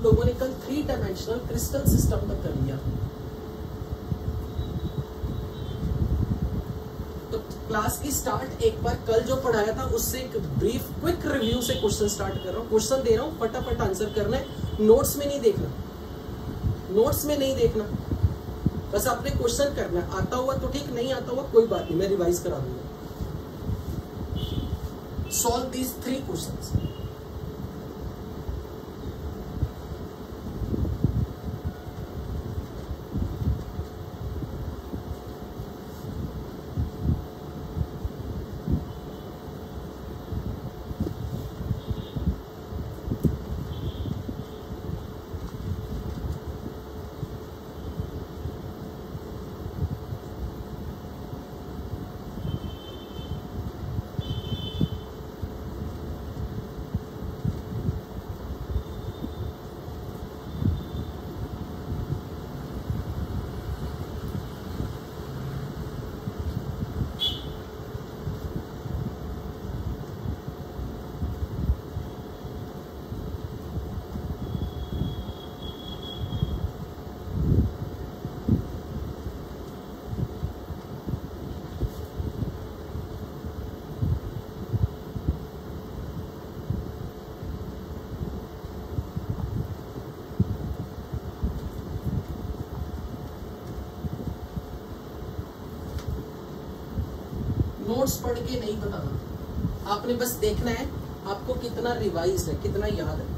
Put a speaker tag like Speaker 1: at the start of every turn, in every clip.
Speaker 1: लोगों ने कल 3 डायमेंशनल क्रिस्टल सिस्टम तक कर लिया। तो क्लास की स्टार्ट एक बार कल जो पढ़ाया था उससे एक ब्रीफ क्विक रिव्यू से क्वेश्चन स्टार्ट कर रहा हूँ। क्वेश्चन दे रहा हूँ, फटाफट आंसर करना है। नोट्स में नहीं देखना, नोट्स में नहीं देखना, बस आपने क्वेश्चन करना है। आता हुआ तो ठीक, नहीं आता हुआ कोई बात नहीं, मैं रिवाइज करा दूंगा। Solve these 3 questions. नोट्स पढ़ के नहीं बताना, आपने बस देखना है आपको कितना रिवाइज है, कितना याद है।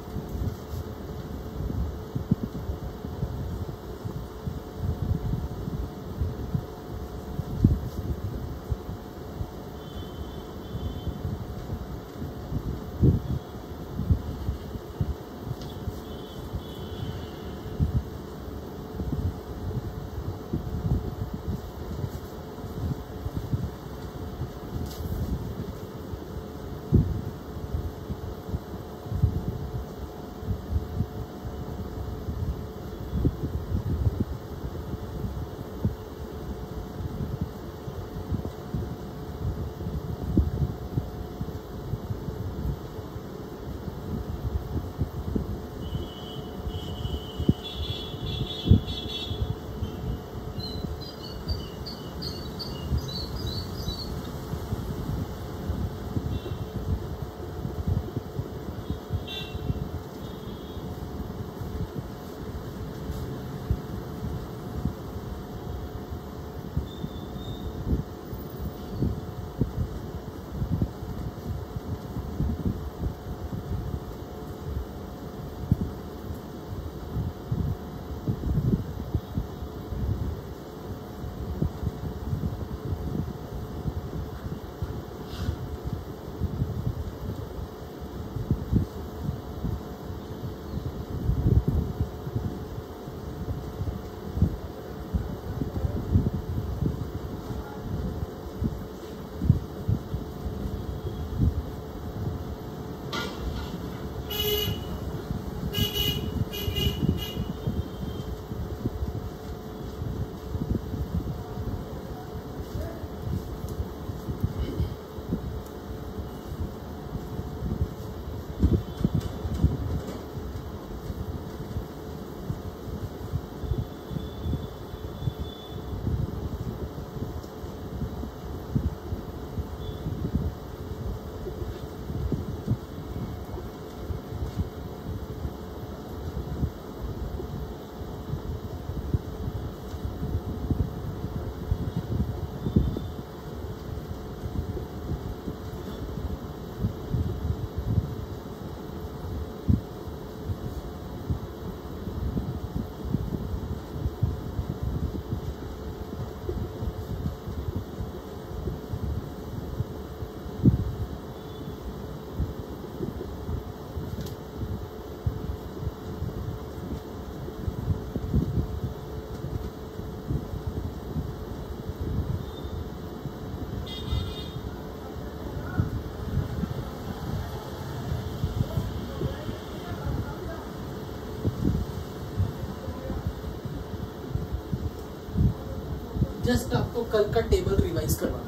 Speaker 1: जस्ट आपको कल का टेबल रिवाइज करवाना।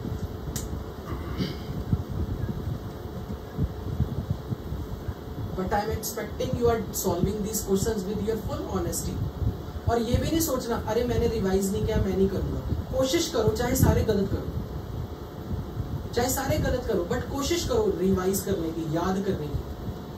Speaker 1: But I am expecting you are solving these questions with your full honesty. और ये भी नहीं सोचना अरे मैंने रिवाइज नहीं किया, मैं नहीं करूंगा। कोशिश करो, चाहे सारे गलत करो, चाहे सारे गलत करो, बट कोशिश करो रिवाइज करने की, याद करने की।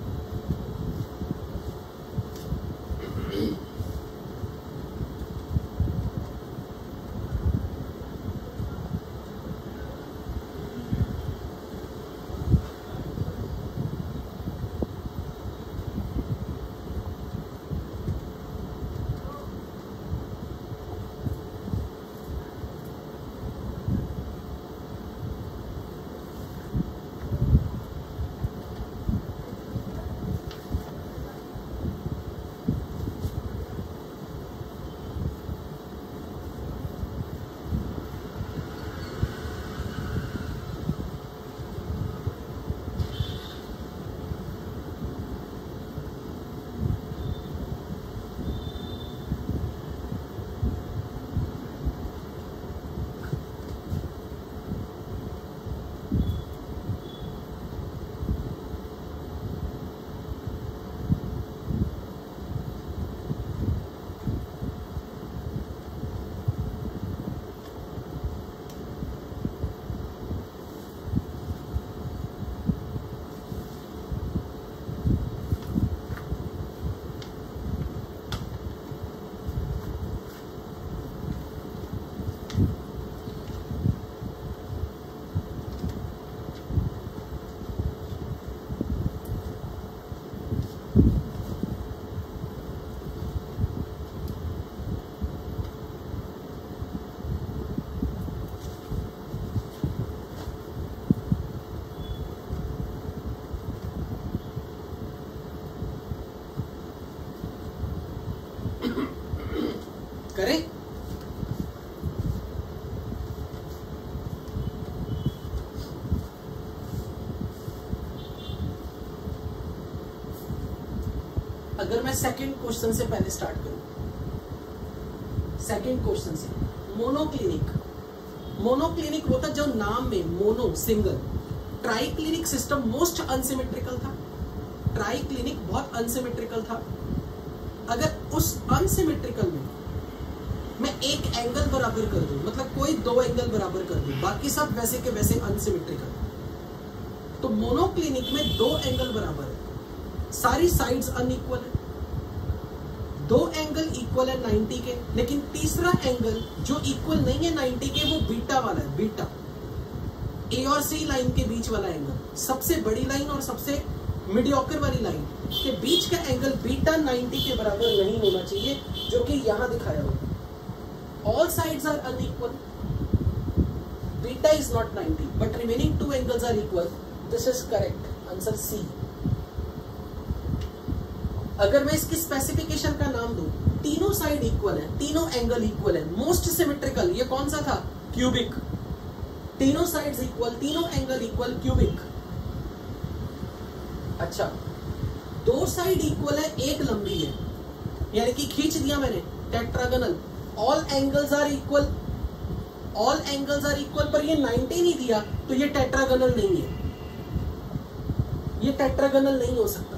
Speaker 1: करें? अगर मैं सेकंड क्वेश्चन से पहले स्टार्ट करूं, सेकंड क्वेश्चन से, मोनोक्लिनिक। मोनोक्लिनिक होता जो नाम में mono single, triclinic system most unsymmetrical था। ट्राई क्लिनिक बहुत अनसिमेट्रिकल था। अगर उस अनसिमेट्रिकल में मैं एक एंगल बराबर कर दूं, मतलब कोई दो एंगल बराबर कर दूं, बाकी सब वैसे के वैसे अनसिमेट्रिकल, तो मोनोक्लिनिक में दो एंगल बराबर है, सारी साइड्स अनइक्वल है, दो एंगल इक्वल है 90 के, लेकिन तीसरा एंगल जो इक्वल नहीं है 90 के वो बीटा वाला है। बीटा ए और सी लाइन के बीच वाला एंगल, सबसे बड़ी लाइन और सबसे मीडियोकर वाली लाइन के बीच का एंगल बीटा 90 के बराबर नहीं होना चाहिए, जो कि यहां दिखाया हुआ। All sides are unequal. Beta is not 90, but remaining two angles are equal. This is correct. Answer C. अगर मैं इसकी स्पेसिफिकेशन का नाम दूं, तीनों साइड इक्वल है, तीनों एंगल इक्वल है, मोस्ट सिमेट्रिकल, ये कौन सा था? क्यूबिक। तीनों साइड्स इक्वल, तीनों एंगल इक्वल, क्यूबिक। अच्छा, दो साइड इक्वल है, एक लंबी है, यानी कि खींच दिया मैंने, tetragonal. All angles are equal, all angles are equal, पर ये 90 नहीं दिया तो ये टेट्रागोनल नहीं है, ये टेट्रागोनल नहीं हो सकता।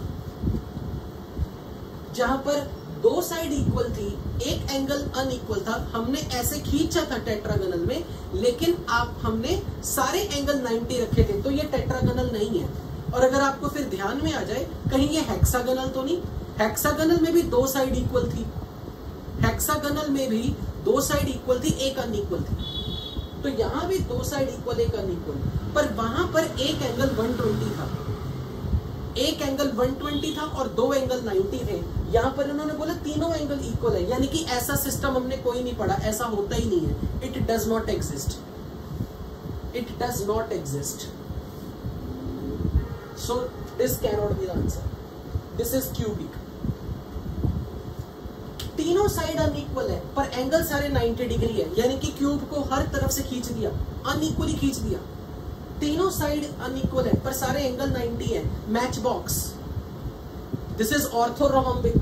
Speaker 1: जहां पर दो साइड इक्वल थी, एक एंगल अनइक्वल था, हमने ऐसे खींचा था टेट्रागोनल में, लेकिन हमने सारे एंगल 90 रखे थे, तो ये टेट्रागोनल नहीं है। और अगर आपको फिर ध्यान में आ जाए कहीं ये हेक्सागोनल तो नहीं, हेक्सागोनल में भी दो साइड इक्वल थी, हेक्सागोनल में भी दो साइड इक्वल थी, एक अनइक्वल थी, तो यहां भी दो साइड इक्वल, एक अनइक्वल, पर वहां पर एक एंगल 120 था, एक एंगल 120 था और दो एंगल 90 थे। यहां पर उन्होंने बोला तीनों एंगल इक्वल है, यानी कि ऐसा सिस्टम हमने कोई नहीं पढ़ा, ऐसा होता ही नहीं है। It does not exist, it does not exist, so this cannot be the answer, this is cubic. तीनों साइड अनइक्वल है पर एंगल सारे 90 डिग्री है, यानी कि क्यूब को हर तरफ से खींच दिया, अनइक्वली खींच दिया। तीनों साइड अनइक्वल है पर सारे एंगल 90 है, match box. This is orthorhombic,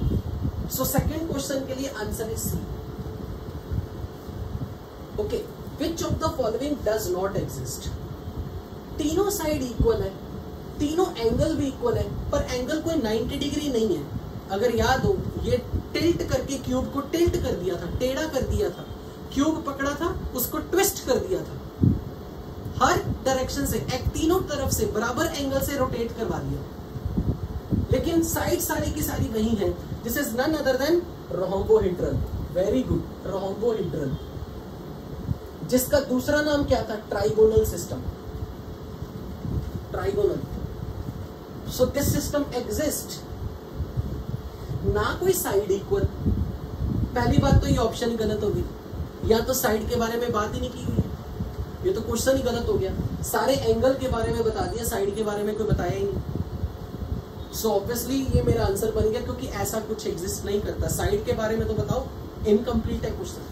Speaker 1: orthorhombic. So second question के लिए answer is C. Okay, which of the following does not exist. तीनों साइड इक्वल है, तीनों एंगल भी इक्वल है, पर एंगल कोई 90 डिग्री नहीं है। अगर याद हो, ये टिल्ट करके क्यूब को टिल्ट कर दिया था, टेढ़ा कर दिया था, क्यूब पकड़ा था, उसको ट्विस्ट कर दिया था, हर डायरेक्शन से, एक तीनों तरफ से बराबर एंगल से रोटेट करवा दिया, लेकिन साइड सारी की सारी वही है। This is none other than rhombohedral. Very good, rhombohedral, जिसका दूसरा नाम क्या था? Trigonal system, trigonal. So this system exist. ना कोई साइड इक्वल, पहली बात तो ये ऑप्शन ही गलत होगी, या तो साइड के बारे में बात ही नहीं की हुई है, ये तो क्वेश्चन ही गलत हो गया। सारे एंगल के बारे में बता दिया, साइड के बारे में कोई बताया ही नहीं। सो ऑब्वियसली ये मेरा आंसर बन गया, क्योंकि ऐसा कुछ एग्जिस्ट नहीं करता। साइड के बारे में तो बताओ, इनकम्प्लीट है क्वेश्चन।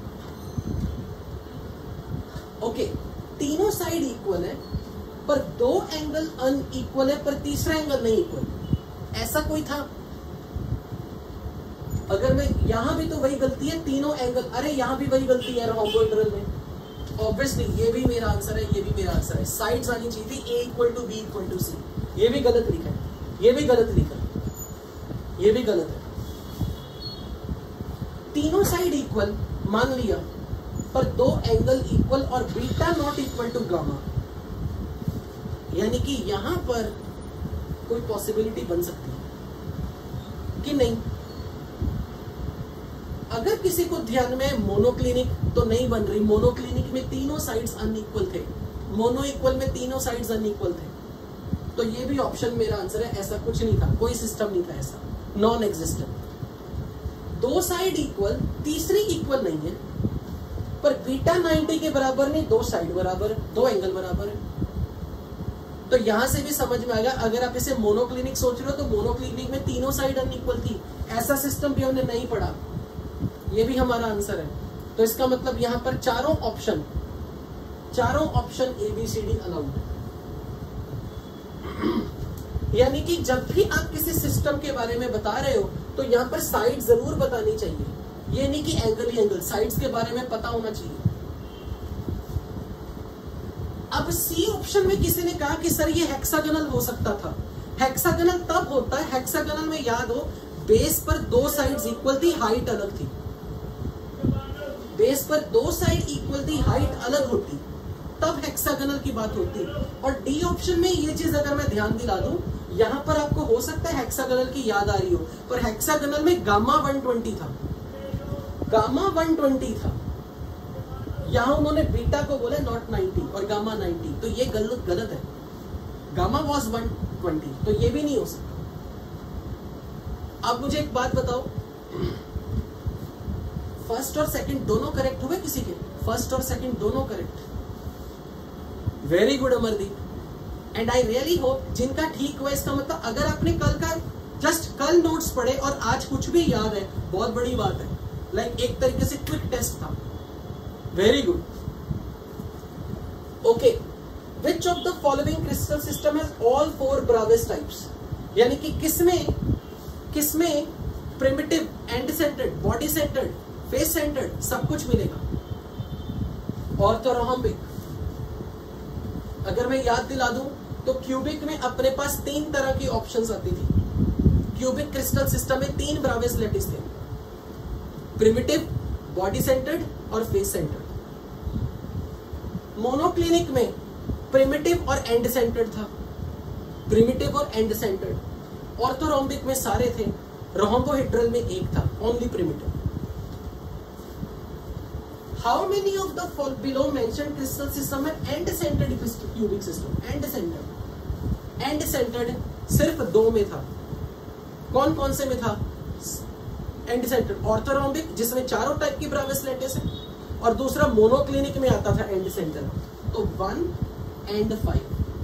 Speaker 1: ओके, तीनों साइड इक्वल है, पर दो एंगल अनइक्वल है, पर तीसरा एंगल नहीं इक्वल। ऐसा कोई था? अगर मैं यहां भी तो वही गलती है, तीनों एंगल, अरे यहां भी वही गलती है रोम्बोहेड्रल में। ऑब्वियसली ये भी मेरा आंसर है, ये भी मेरा आंसर है। साइड्स आनी चाहिए थी A equal to B equal to C। ये भी गलत लिखा है, ये भी गलत लिखा है, ये भी गलत है। तीनों साइड इक्वल मान लिया, पर दो एंगल इक्वल और beta not equal to gamma, यानी कि यहां पर कोई पॉसिबिलिटी बन सकती है कि नहीं? अगर किसी को ध्यान में, मोनोक्लिनिक तो नहीं बन रही, मोनोक्लिनिक में तीनों साइड्स अनइक्वल थे, मोनो इक्वल में तीनों साइड्स अनइक्वल थे, तो ये भी ऑप्शन मेरा आंसर है। ऐसा कुछ नहीं था, कोई सिस्टम नहीं था ऐसा, नॉन एग्जिस्टेंट। दो साइड इक्वल, तीसरी इक्वल नहीं है, पर बीटा 90 के बराबर नहीं, दो साइड बराबर, दो एंगल बराबर है। तो यहां से भी समझ में आएगा, अगर आप इसे मोनोक्लिनिक सोच रहे हो तो मोनोक्लिनिक में तीनों साइड अनइक्वल थी, ऐसा सिस्टम भी हमने नहीं पढ़ा। ये भी हमारा आंसर है। तो इसका मतलब यहां पर चारों ऑप्शन ABCD अलाउड है। यानी कि जब भी आप किसी सिस्टम के बारे में बता रहे हो तो यहां पर साइड जरूर बतानी चाहिए। ये नहीं कि एंगल ही एंगल, साइड्स के बारे में पता होना चाहिए। अब सी ऑप्शन में किसी ने कहा कि सर ये हेक्सागोनल हो सकता था। हेक्सागोनल तब होता है, हेक्सागोनल में याद हो, बेस पर दो साइड्स इक्वल थी, हाइट अलग थी। बेस पर दो साइड इक्वल थी, हाइट अलग होती, तब हेक्सागोनल की बात होती। और डी ऑप्शन में ये चीज अगर मैं ध्यान दिला दूं, यहां पर आपको हो सकता है हेक्सागोनल की याद आ रही हो, पर हेक्सागोनल में गामा 120 था, गामा 120 था। यहां उन्होंने बीटा को बोला नॉट 90 और गामा 90, तो ये गलत है। गामा वॉज 120, तो ये भी नहीं हो सकता। अब मुझे एक बात बताओ, फर्स्ट और सेकंड दोनों करेक्ट हुए किसी के? फर्स्ट और सेकंड दोनों correct. Very good Amardeep. And I really hope जिनका ठीक हुआ, इसका मतलब अगर आपने कल का जस्ट कल नोट्स पढ़े और आज कुछ भी याद है, बहुत बड़ी बात है। लाइक एक तरीके से क्विक टेस्ट था। Very good. Okay, which of the following crystal system has all four Bravais types? यानी कि किसमें primitive, end centred, body centred, face centred सब कुछ मिलेगा। ऑर्थोरोम्बिक, अगर मैं याद दिला दूं तो क्यूबिक में अपने पास तीन तरह की ऑप्शंस आती थी। क्यूबिक क्रिस्टल सिस्टम में तीन ब्रावेस लैटिस थे, प्रिमिटिव, बॉडी सेंटर्ड और फेस सेंटर्ड। मोनोक्लिनिक में प्रिमिटिव और एंड सेंटर्ड था, प्रिमिटिव और एंड सेंटर्ड। ऑर्थोरोम्बिक में सारे थे, रोम्बोहेड्रल में एक था, only primitive. How many of the below mentioned crystal system है end centred cubic system? End centred सिर्फ दो में था। कौन कौन से में था एंड सेंटर्ड? ऑर्थोरोम्बिक जिसमें चारों टाइप की ब्रावेस लैटिस है, और दूसरा मोनोक्लिनिक में आता था एंड सेंटर। तो 1 and 5।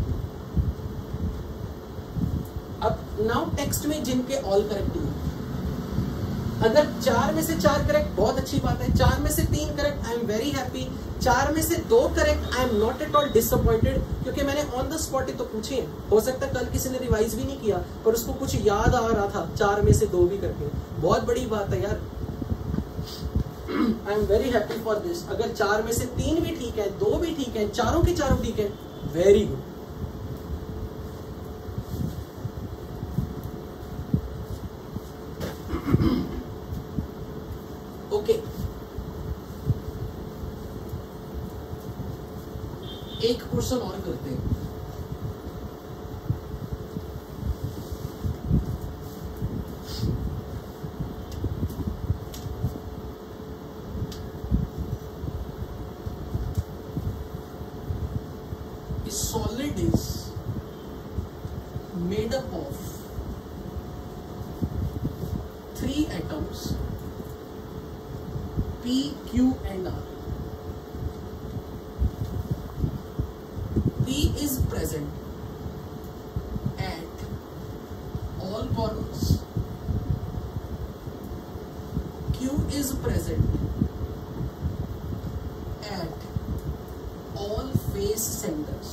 Speaker 1: अब नाउ टेक्स्ट में जिनके ऑल करेक्ट हुए, अगर 4 में से 4 करेक्ट बहुत अच्छी बात है, 4 में से 3 correct I am very happy, 4 में से 2 correct I am not at all disappointed, क्योंकि मैंने ऑन द स्पॉट ही तो पूछे हैं। हो सकता है कल किसी ने रिवाइज भी नहीं किया पर उसको कुछ याद आ रहा था 4 में से 2 भी करके। बहुत बड़ी बात है यार। I am very happy for this. अगर 4 में से 3 भी ठीक है, 2 भी ठीक है, चारों के चारों ठीक है, वेरी गुड। ओके, एक क्वेश्चन और करते हैं। Solid is made up of 3 atoms P, Q and R. P is present at all corners. Q is present at all face centers.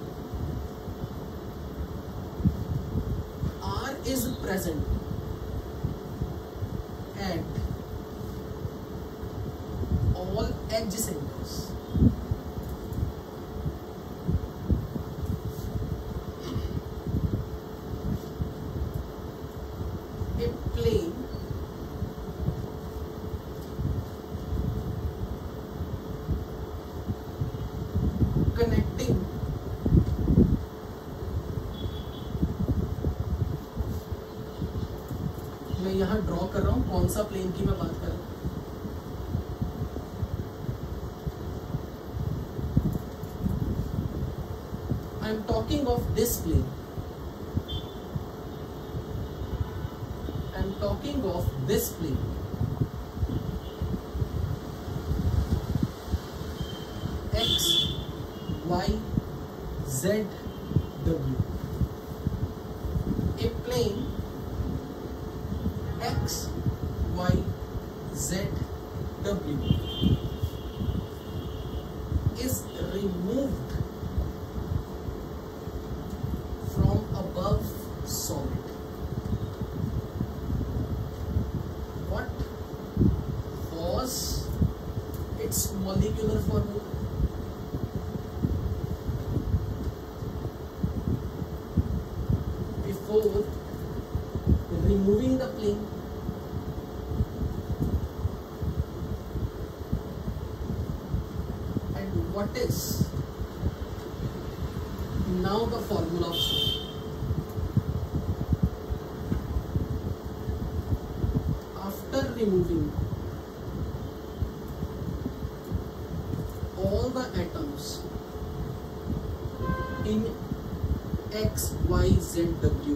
Speaker 1: R is present at all edge centers. A plane connecting मैं यहां draw कर रहा हूं, कौन सा plane की मैं बात कर रहा हूं? I am talking of this plane. I am talking of this plane. X, Y, Z, W. A plane X, Y, Z, W is removed from above solid. What was its molecular formula? Before removing the plane, and what is now the formula of solid? After removing all the atoms in X, Y, Z, W,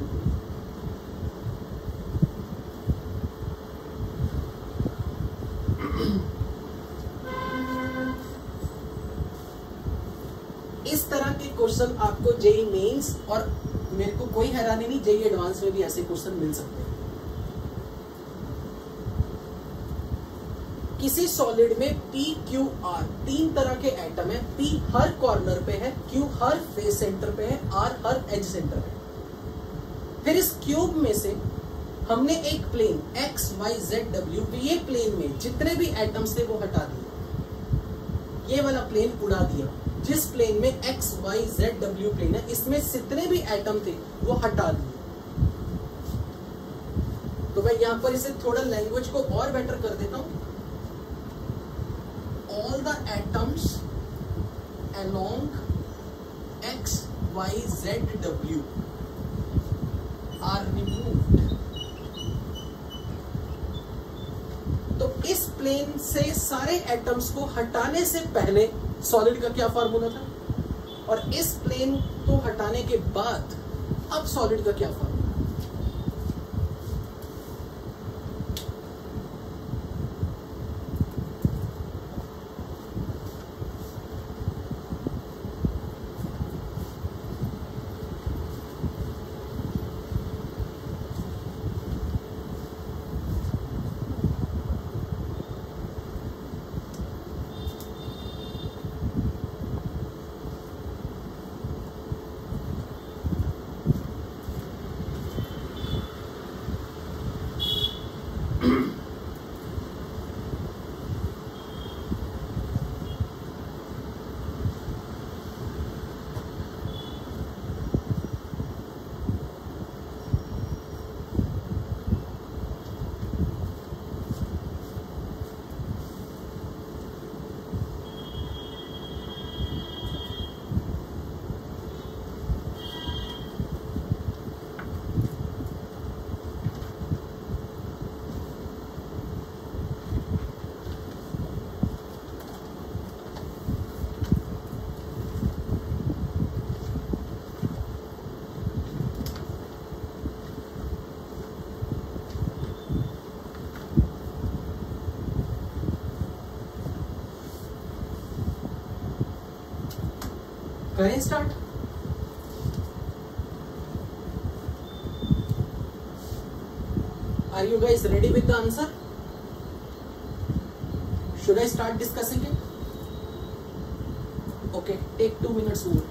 Speaker 1: इस तरह के question आपको JEE mains और मेरे को कोई हैरानी नहीं, जेई एडवांस में भी ऐसे क्वेश्चन मिल सकते हैं। किसी सॉलिड में P, Q, R 3 तरह के एटम है। P हर कॉर्नर पे है, Q हर फेस सेंटर पे है, R हर एज सेंटर पे है। फिर इस क्यूब में से हमने एक plane X, Y, Z, W, ये प्लेन में जितने भी एटम्स थे वो हटा दिए। ये वाला प्लेन उड़ा दिया। जिस प्लेन में X, Y, Z, W plane है, इसमें जितने भी एटम थे वो हटा दिए। तो मैं यहां पर इसे थोड़ा लैंग्वेज को और बेटर कर देता हूं। All the atoms along X, Y, Z, W are removed. तो इस प्लेन से सारे एटम्स को हटाने से पहले सॉलिड का क्या फार्मूला था, और इस प्लेन को हटाने के बाद अब सॉलिड का क्या फार्मूला? करें start? Are you guys ready with the answer? Should I start discussing it? Okay, take 2 minutes more.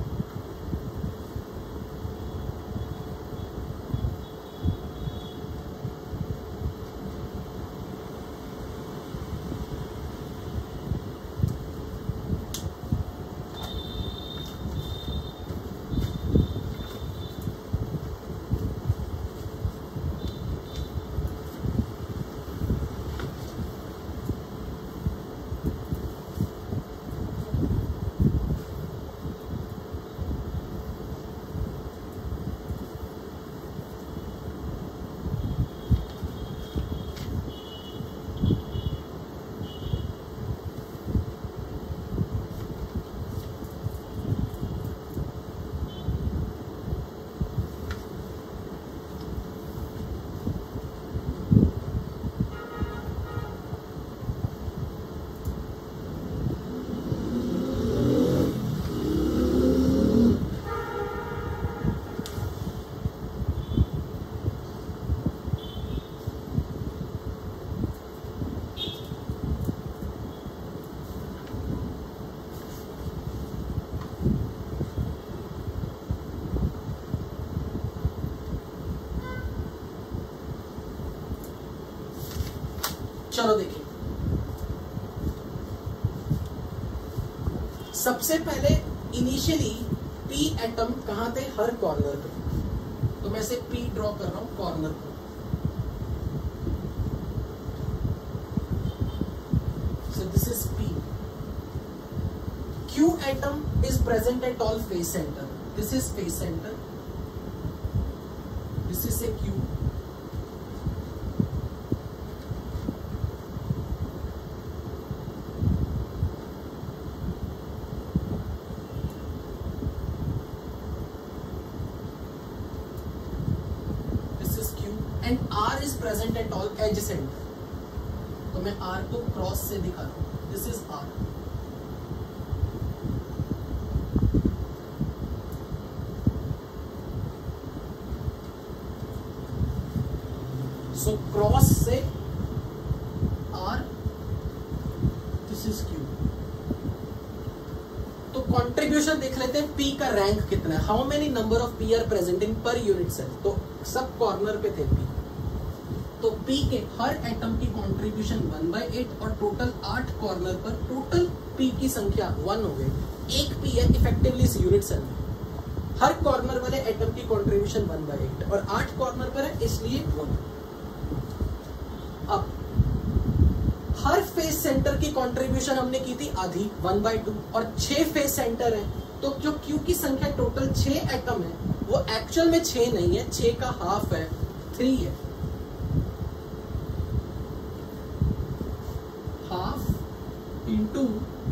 Speaker 1: चलो देखिए, सबसे पहले इनिशियली पी एटम कहां थे? हर कॉर्नर पे। तो मैं से पी ड्रॉ कर रहा हूं कॉर्नर पे। So this is P. Q atom is present at all face centre. This is face centre, this is a Q. And R is present at all edge center। तो मैं R को cross से दिखा रहा हूं। This is R। So cross से R, this is Q। तो contribution देख लेते हैं P का रैंक कितना है। How many number of P are present in per unit cell. तो सब कॉर्नर पे थे P। तो P के हर एटम की कंट्रीब्यूशन 1/8 और टोटल 8 कॉर्नर पर टोटल P की संख्या 1 हो गई। एक P है इफेक्टिवली इस यूनिट सेल में। हर कॉर्नर वाले एटम की कंट्रीब्यूशन 1/8 और 8 कॉर्नर पर है इसलिए 1। अब हर फेस सेंटर की कंट्रीब्यूशन हमने की थी आधी 1/2 और 6 फेस सेंटर है। तो जो Q की संख्या टोटल 6 एटम है वो एक्चुअल में 6 नहीं है, 6 का हाफ है, 3 है। Half into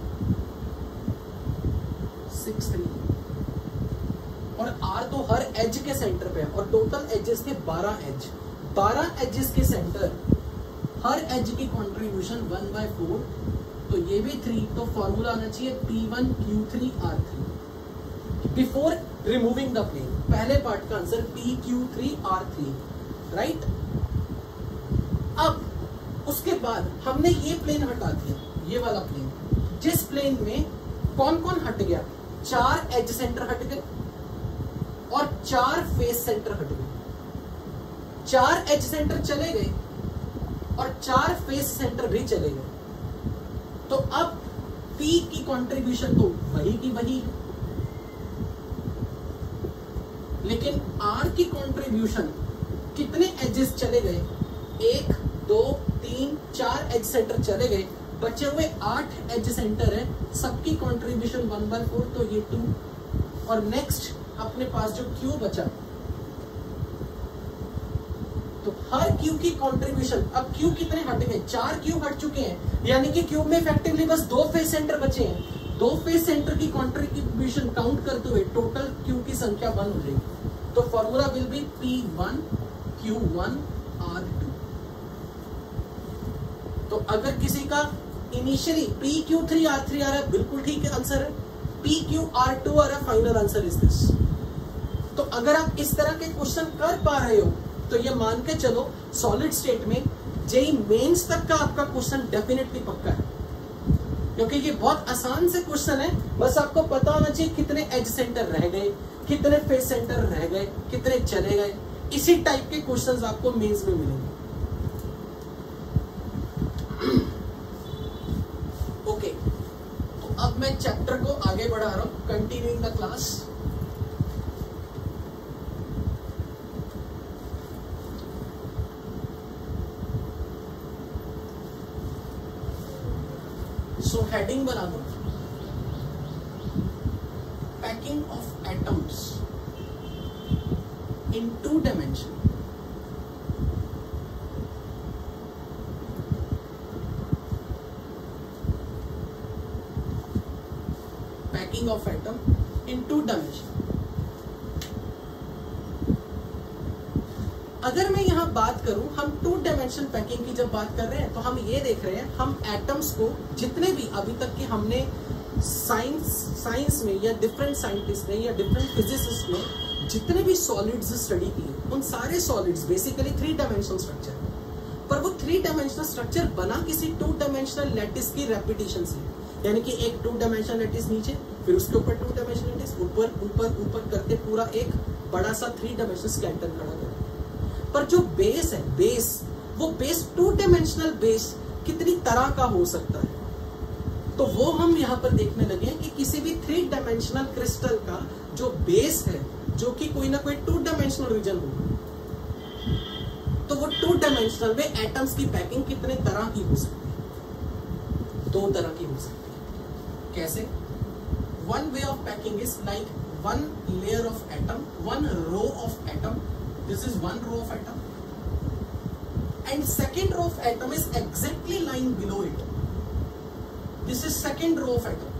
Speaker 1: 6 3। और R तो हर एज के सेंटर पे है और टोटल एजेस थे 12 एज। 12 एजेस के सेंटर, हर एज की कंट्रीब्यूशन 1/4। तो ये भी 3। तो फॉर्मूला आना चाहिए P1 Q3 R3 before removing the plane. पहले पार्ट का आंसर PQ3 R3, राइट। अब उसके बाद हमने ये प्लेन हटा दिया, ये वाला प्लेन, जिस प्लेन में कौन कौन हट गया? 4 एज सेंटर हट गए और 4 फेस सेंटर हट गए। 4 एज सेंटर चले गए और 4 फेस सेंटर भी चले गए। तो अब P की कंट्रीब्यूशन तो वही की वही है, लेकिन R की कंट्रीब्यूशन कितने एजेस चले गए? 1 2 3 4 एज सेंटर चले गए। बचे हुए 8 एज सेंटर है, सबकी कंट्रीब्यूशन 1/4। तो ये 2 और नेक्स्ट अपने पास जो Q बचा, तो हर Q की कंट्रीब्यूशन, अब Q कितने हट गए? 4 Q हट चुके हैं, यानी कि Q में इफेक्टिवली बस 2 फेस सेंटर बचे हैं। 2 फेस सेंटर की कंट्रीब्यूशन काउंट करते हुए टोटल Q की संख्या 1 हो जाएगी। तो formula will be P1 Q1 R2। तो अगर किसी का इनिशियली PQ3 R3 आ रहा है, बिल्कुल ठीक है आंसर है। PQR2 और फाइनल आंसर इज दिस। तो अगर आप इस तरह के क्वेश्चन कर पा रहे हो तो ये मान के चलो सॉलिड स्टेट में जेई मेंस तक का आपका क्वेश्चन डेफिनेटली पक्का है, क्योंकि ये बहुत आसान से क्वेश्चन है। बस आपको पता होना चाहिए कितने एज सेंटर रह गए, कितने फेस सेंटर रह गए, कितने चले गए। इसी टाइप के क्वेश्चंस आपको मेंस में मिलेंगे। ओके, तो अब मैं चैप्टर को आगे बढ़ा रहा हूं, continuing the class. So heading बना दो, packing of atoms in 2 dimension। Packing of atom in 2 dimension। अगर मैं यहां बात करूं, हम 2 dimension पैकिंग की जब बात कर रहे हैं तो हम ये देख रहे हैं, हम एटम्स को जितने भी अभी तक के हमने साइंस में या डिफरेंट साइंटिस्ट ने या डिफरेंट फिजिसिस्ट ने जितने भी सॉलिड्स स्टडी किए, उन सारे सॉलिड्स बेसिकली 3 डायमेंशनल स्ट्रक्चर है। पर वो 3 डायमेंशनल स्ट्रक्चर बना किसी 2 डायमेंशनल लैटिस की रेपिटेशन से, यानी कि एक 2 डायमेंशनल लैटिस नीचे, फिर उसके ऊपर 2 डायमेंशनल लैटिस, ऊपर ऊपर ऊपर करते पूरा एक बड़ा सा 3 डायमेंशनल स्केलेटन खड़ा कर। पर जो बेस है, वो बेस 2 डायमेंशनल बेस कितनी तरह का हो सकता है, तो वो हम यहाँ पर देखने लगे हैं कि किसी भी 3 डायमेंशनल क्रिस्टल का जो बेस है, जो कि कोई ना कोई 2 डायमेंशनल रीजन होगा, तो वो 2 डायमेंशनल में एटम्स की पैकिंग कितने तरह की हो सकती है? 2 तरह की हो सकती है। कैसे? One way of packing is like 1 layer of atom, 1 row of atom, this is 1 row of atom, and second row of atom is exactly lying below it. This is second row of atom.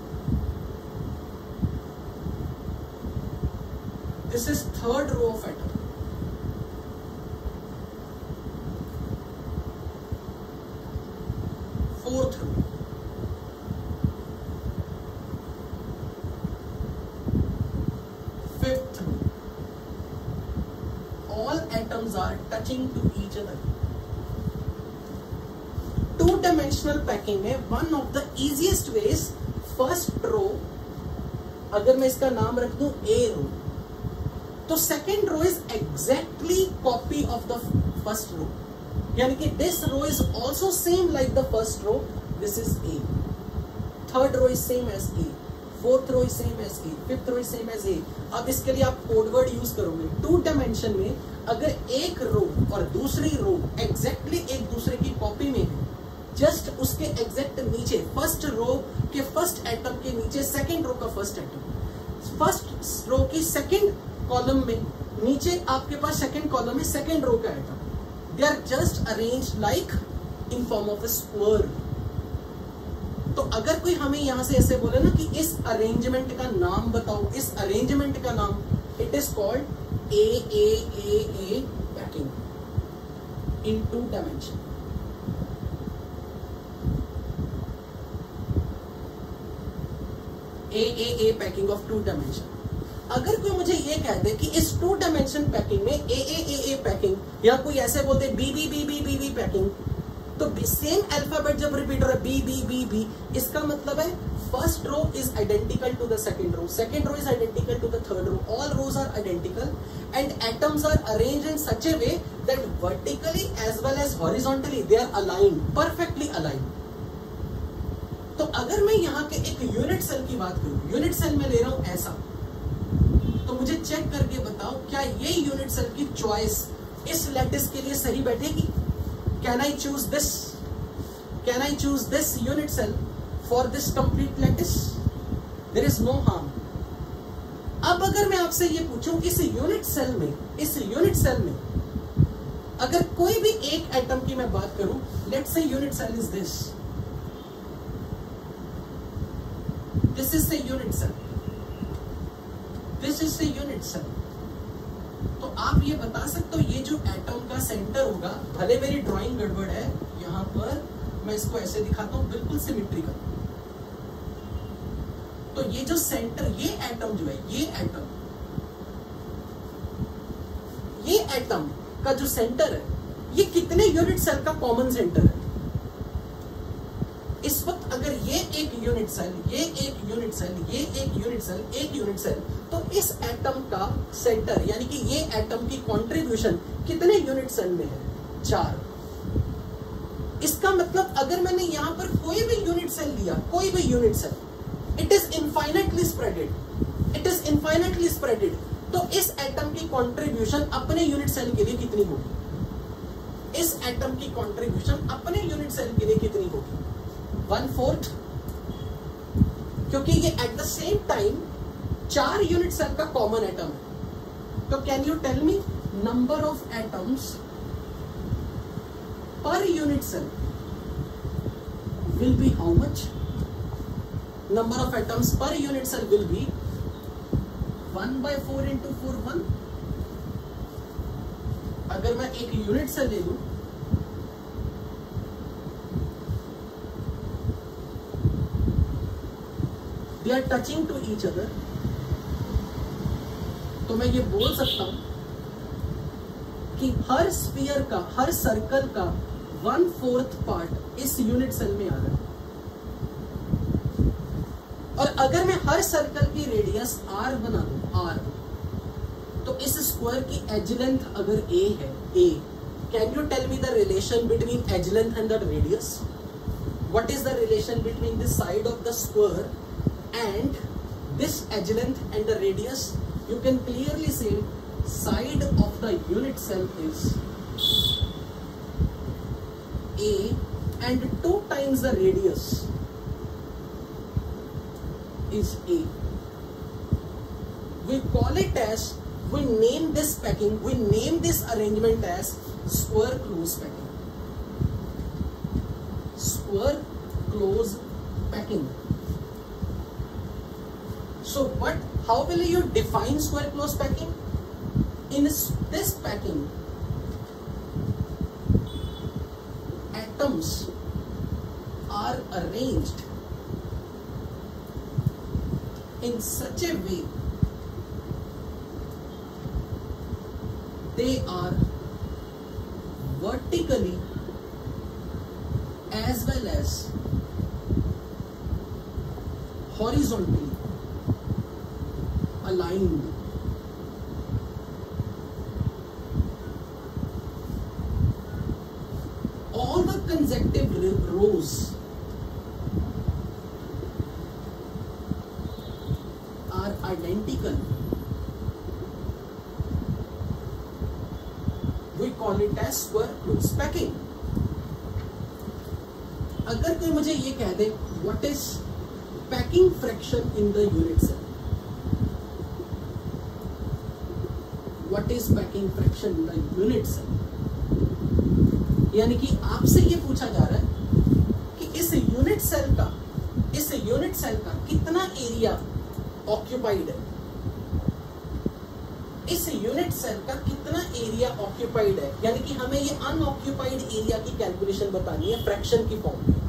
Speaker 1: This is third row of atom. Fourth row. Fifth row. All atoms are touching to each other. 2-dimensional packing में one of the easiest ways, first row, अगर मैं इसका नाम रख दूं A row, तो second row is exactly copy of the first row, यानी कि this row is also same like the first row. This is A. Third row is same as A. Fourth row is same as A. Fifth row is same as A. अब इसके लिए आप code word use करोगे। 2 dimension में अगर एक रो और दूसरी रो एग्जैक्टली एक दूसरे की कॉपी में है, जस्ट उसके एग्जैक्ट नीचे फर्स्ट रो के फर्स्ट एटम के नीचे सेकंड रो का फर्स्ट एटम, फर्स्ट रो की सेकंड कॉलम में नीचे आपके पास सेकंड कॉलम में सेकंड रो का atom, they are just arranged like in form of a square. तो अगर कोई हमें यहां से ऐसे बोले ना कि इस अरेंजमेंट का नाम बताओ, इस अरेंजमेंट का नाम, it is called A packing in 2 dimension. A packing of 2 dimension. अगर कोई मुझे ये कह दे कि इस 2 डायमेंशन पैकिंग में A पैकिंग, या कोई ऐसे बोलते B पैकिंग, तो सेम अल्फाबेट जब रिपीट हो रहा है B, इसका मतलब है first row is identical to the second row, second row is identical to the third row, all rows are identical and atoms are arranged in such a way that vertically as well as horizontally they are aligned, perfectly aligned. तो अगर मैं यहाँ के एक unit cell की बात करूं, unit cell में ले रहा हूं ऐसा, तो मुझे चेक करके बताओ क्या ये यूनिट सेल की चॉइस इस लैटिस के लिए सही बैठेगी? Can I choose this? Can I choose this unit cell for this complete lattice? There is no harm. अब अगर मैं आपसे ये पूछूं इस यूनिट सेल में अगर कोई भी एक एटम की मैं बात करूं, let's say unit cell is this. This is the unit cell. This is the unit cell. तो आप ये बता सकते हो ये जो एटम का सेंटर होगा, भले मेरी ड्राइंग गड़बड़ है, यहाँ पर मैं इसको ऐसे दिखाता हूँ बिल्कुल सिमेट्रिकल, तो ये जो सेंटर, ये एटम जो है, ये एटम का जो सेंटर है, ये कितने यूनिट सेल का कॉमन सेंटर है? इस वक्त अगर ये एक यूनिट सेल, ये एक यूनिट सेल, ये एक यूनिट सेल, एक यूनिट सेल, तो इस एटम का सेंटर यानी कि ये एटम की कंट्रीब्यूशन कितने यूनिट सेल में है? 4। इसका मतलब अगर मैंने यहां पर कोई भी यूनिट सेल लिया, कोई भी unit cell, it is infinitely spreaded, it is infinitely spreaded, तो इस एटम की कंट्रीब्यूशन अपने यूनिट सेल के लिए कितनी होगी? इस एटम की कंट्रीब्यूशन अपने यूनिट सेल के लिए कितनी होगी? 1/4, क्योंकि ये at the same time 4 unit cell का कॉमन एटम है। तो can you tell me number of atoms per unit cell will be how much? Number of atoms per unit cell will be 1/4 into 4 1। अगर मैं एक unit cell ले लूं, they are touching to each other, तो मैं ये बोल सकता हूं कि हर स्फीयर का, हर सर्कल का 1/4 पार्ट इस यूनिट सेल में आ रहा है। और अगर मैं हर सर्कल की रेडियस r बना दूं, r, तो इस स्क्वायर की एज लेंथ अगर a है, a, can you tell me the relation between edge length and the radius? What is the relation between the side of the square and this edge length and the radius? You can clearly say side of the unit cell is a and 2 times the radius is a. We call it as, we name this packing, we name this arrangement as square close packing. Square close packing. So what, how will you define square close packing? In this packing, atoms are arranged in such a way they are vertically as well as horizontally aligned. All the consecutive rows are identical. We call it as square close packing. अगर कोई मुझे ये कह दे what is packing fraction in the unit cell? What is packing fraction in the unit cell? यानी कि आपसे ये पूछा जा रहा है कि इस यूनिट सेल का कितना एरिया ऑक्यूपाइड है? इस यूनिट सेल का कितना एरिया ऑक्यूपाइड है, यानी कि हमें ये अनऑक्यूपाइड एरिया की कैलकुलेशन बतानी है फ्रैक्शन की फॉर्म में।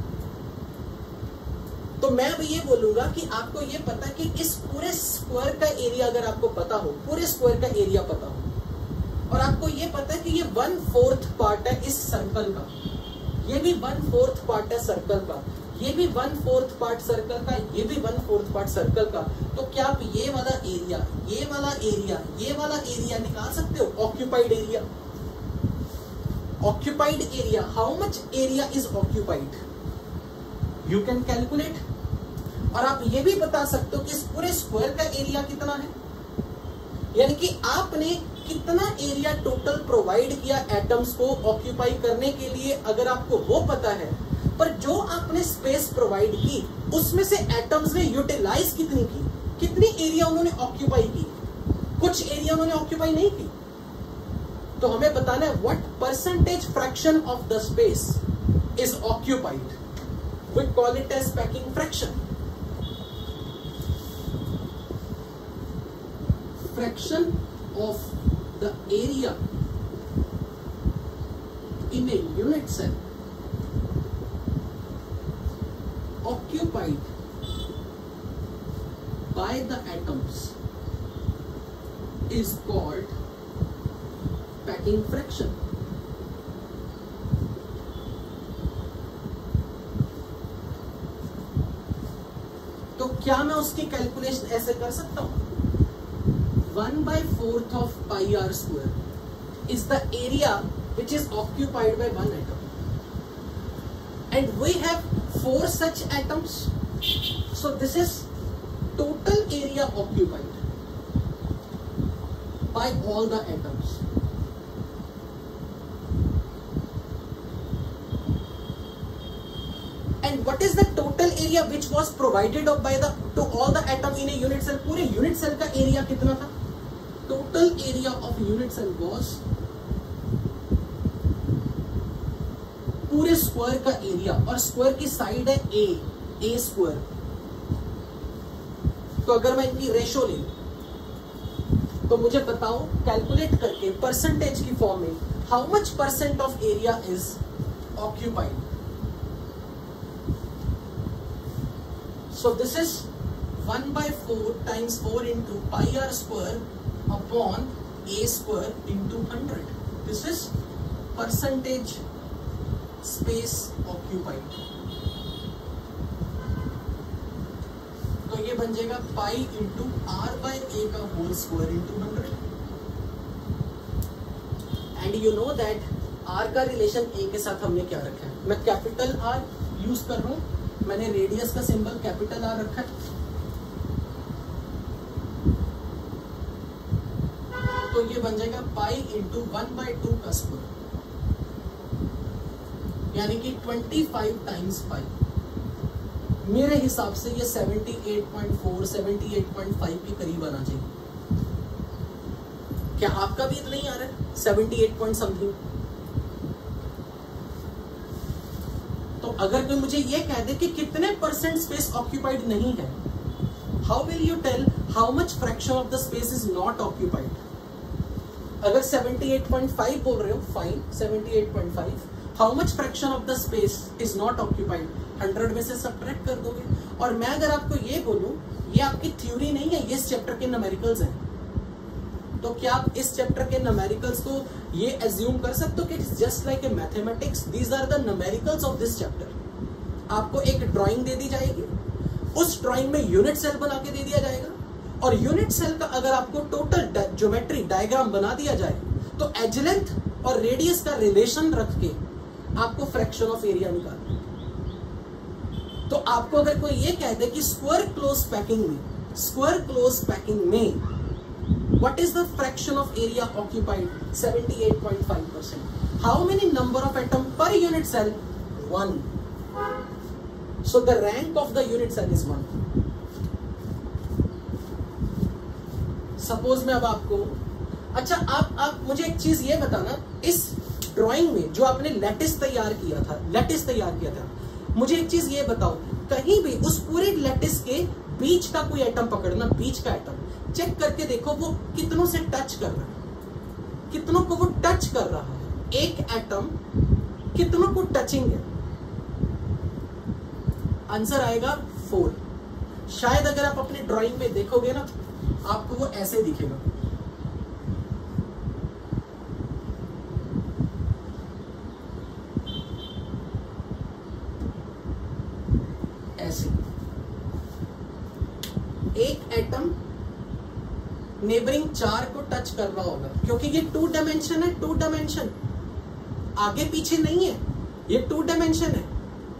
Speaker 1: तो मैं अब ये बोलूंगा कि आपको ये पता है कि इस पूरे स्क्वायर का एरिया अगर आपको पता हो, पूरे स्क्वायर का एरिया पता हो, और आपको ये पता है कि ये 1/4 पार्ट है इस सर्कल का, ये भी 1/4 पार्ट है सर्कल का, ये भी 1/4 पार्ट सर्कल का, ये भी 1/4 पार्ट सर्कल का, तो क्या आप ये वाला एरिया, ये वाला एरिया, ये वाला एरिया निकाल सकते हो? Occupied area, occupied area, how much area is occupied, you can calculate. और आप ये भी बता सकते हो कि इस पूरे स्क्वायर का एरिया कितना है, यानी कि आपने कितना एरिया टोटल प्रोवाइड किया एटम्स को ऑक्यूपाई करने के लिए, अगर आपको वो पता है, पर जो आपने स्पेस प्रोवाइड की उसमें से एटम्स ने यूटिलाइज कितनी की, कितनी एरिया उन्होंने ऑक्यूपाई की, कुछ एरिया उन्होंने ऑक्यूपाई नहीं की, तो हमें बताना है what percentage fraction of the space is occupied, we call it as packing fraction. Fraction of the area in a unit cell occupied by the atoms is called packing fraction. तो क्या मैं उसकी कैलकुलेशन ऐसे कर सकता हूं? 1/4 of pi r square is the area which is occupied by one atom, and we have 4 such atoms, so this is total area occupied by all the atoms. And what is the total area which was provided of by the to all the atom in a unit cell? पूरे unit cell का area कितना था? Total area of unit cell was पूरे square का area, और square की side है a square. तो अगर मैं इनकी रेशो ले लूं तो मुझे बताओ कैलकुलेट करके परसेंटेज की फॉर्म में how much percent of area is occupied. So this is 1/4 times 4 into pi r square upon a square into 100. This is percentage space occupied. तो ये बन जाएगा pi into r by a का whole square into 100. And you know that r का relation a के साथ हमने क्या रखा है? मैं कैपिटल R यूज कर रहा हूं, मैंने रेडियस का सिंबल कैपिटल आर रखा है। तो ये बन जाएगा पाई इंटू 1/2 का स्क्वायर, यानी कि 25 टाइम्स पाई। मेरे हिसाब से ये 78.4 78.5 के करीब आना चाहिए। क्या आपका भी इतना ही आ रहा है 78 पॉइंट समथिंग? तो अगर कोई मुझे ये कह दे कि कितने परसेंट स्पेस ऑक्यूपाइड नहीं है, how will you tell how much fraction of the space is not occupied? अगर 78.5 बोल रहे हो, fine, 78.5, how much fraction of the space is not occupied? 100 में से सब्ट्रैक्ट कर दोगे। और मैं अगर आपको ये बोलूं, ये आपकी थ्योरी नहीं है, ये इस चैप्टर के न्यूमेरिकल्स हैं, तो क्या आप इस चैप्टर के न्यूमेरिकल्स को ये एज्यूम कर सकते हो कि it's just like a mathematics, these are the numericals of this chapter. आपको एक ड्राइंग दे दी जाएगी, उस ड्राइंग में यूनिट सेल बना के दे दिया जाएगा, और यूनिट सेल का अगर आपको टोटल ज्योमेट्री डायग्राम बना दिया जाए तो एज लेंथ और रेडियस का रिलेशन रख के आपको फ्रैक्शन ऑफ एरिया निकालना। तो आपको अगर कोई ये कह दे कि स्क्वायर क्लोज पैकिंग में what is the fraction of area occupied? 78.5%. How many number of atom per unit cell? 1. So the rank of the unit cell is 1. Suppose मैं अब आपको, अच्छा आप मुझे एक चीज ये बताना, इस ड्राइंग में जो आपने लैटिस तैयार किया था, मुझे एक चीज ये बताओ, कहीं भी उस पूरे लैटिस के बीच का कोई एटम पकड़ना, बीच का एटम चेक करके देखो वो कितनों से टच कर रहा है, कितनों को वो टच कर रहा है, एक एटम कितनों को टचिंग है? आंसर आएगा 4। शायद अगर आप अपनी ड्राइंग में देखोगे ना, आपको वो ऐसे दिखेगा, ऐसे। एक एटम नेबरिंग 4 को टच कर रहा होगा, क्योंकि ये 2 डायमेंशन है, 2 डायमेंशन, आगे पीछे नहीं है, ये 2 डायमेंशन है।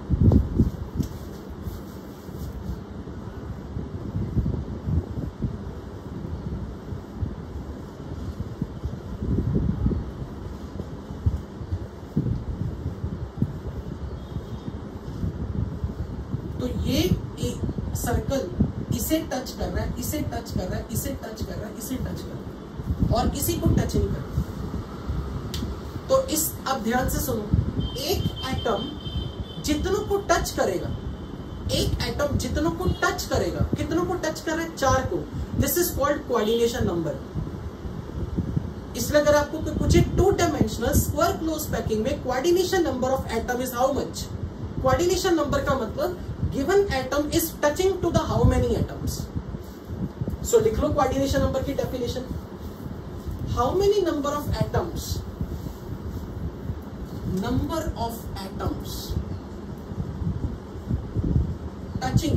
Speaker 1: तो ये सर्कल इसे टच कर रहा है, इसे टच कर रहा है, इसे टच कर रहा है, इसे टच कर रहा है, और किसी को टच नहीं कर रहा। तो इस, अब ध्यान से सुनो, एक एटम जितनों को टच करेगा, एक एटम जितनों को टच करेगा, कितनों को टच कर रहा है? 4 को। This is called coordination number. इसलिए अगर आपको कोई पूछे 2 डायमेंशनल स्क्वायर क्लोज पैकिंग में coordination number of atom is how much, coordination number का मतलब given atom is touching to the how many atoms. So लिख लो कोऑर्डिनेशन नंबर की definition. How many number of atoms, number of atoms touching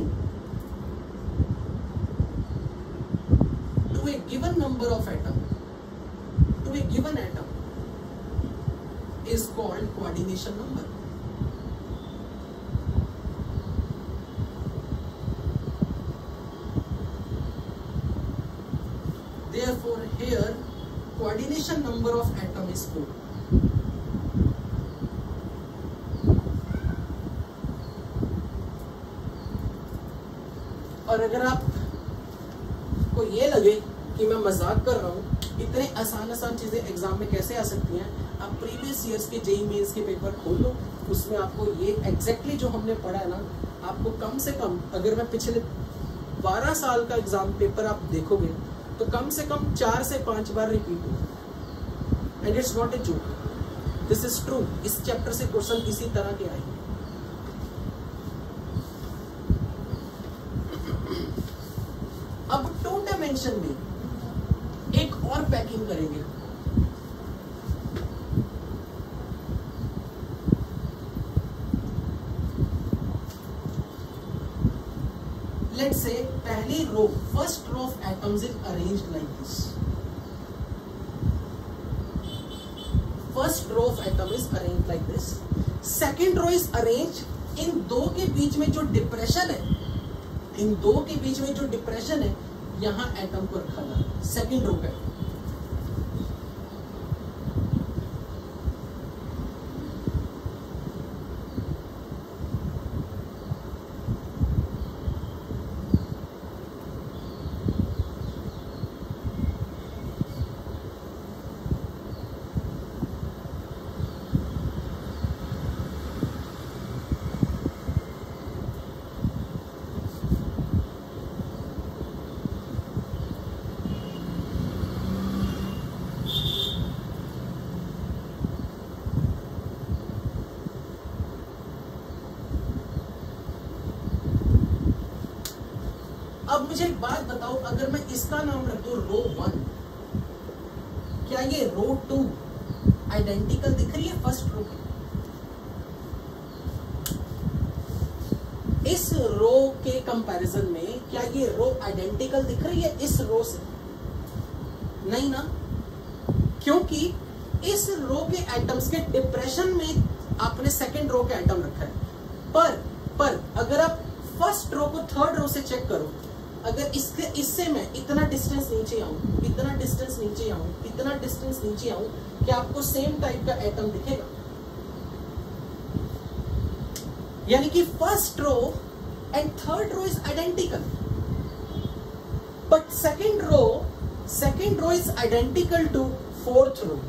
Speaker 1: to a given number of atom, to a given atom, is called coordination number. Therefore here coordination number of atom is 4. और अगर आप को ये लगे कि मैं मजाक कर रहा हूँ, इतने आसान चीजें एग्जाम में कैसे आ सकती हैं, आप प्रीवियस ईयर्स के जेईई मेंस के पेपर खोल लो, उसमें आपको ये एग्जैक्टली जो हमने पढ़ा है ना, आपको कम से कम, अगर मैं पिछले 12 साल का एग्जाम पेपर आप देखोगे तो कम से कम 4 से 5 बार रिपीट हो. And it's not a joke, this is true. इस चैप्टर से क्वेश्चन इसी तरह के आए. अब 2 डायमेंशन में एक और पैकिंग करेंगे. लेट्स से पहली row, first row of atoms is arranged like this. First row of atom is arranged like this. Second row is arranged in दो के बीच में जो डिप्रेशन है, इन दो के बीच में जो डिप्रेशन है, यहां एटम को रखा जाए. सेकेंड रो का अब मुझे एक बात बताओ, अगर मैं इसका नाम रख दूं रो 1, क्या ये रो 2 आइडेंटिकल दिख रही है फर्स्ट रो की? इस रो के कंपैरिजन में क्या ये रो आइडेंटिकल दिख रही है इस रो से? नहीं ना, क्योंकि इस रो के एटम्स के डिप्रेशन में आपने सेकेंड रो के एटम रखा है. पर अगर आप फर्स्ट रो को थर्ड रो से चेक करो, अगर इससे मैं इतना डिस्टेंस नीचे आऊं, इतना डिस्टेंस नीचे आऊं, इतना डिस्टेंस नीचे आऊं, क्या आपको सेम टाइप का एटम दिखेगा? यानी कि first row and third row is identical, but second row is identical to fourth row.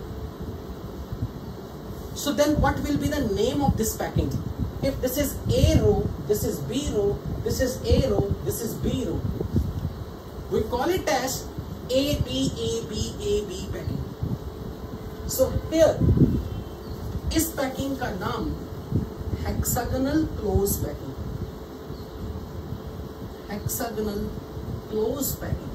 Speaker 1: So then what will be the name of this packing? If this is A row, this is B row, this is A row, this is B row, we call it as AB packing. So here इस packing का नाम hexagonal close packing, hexagonal close packing.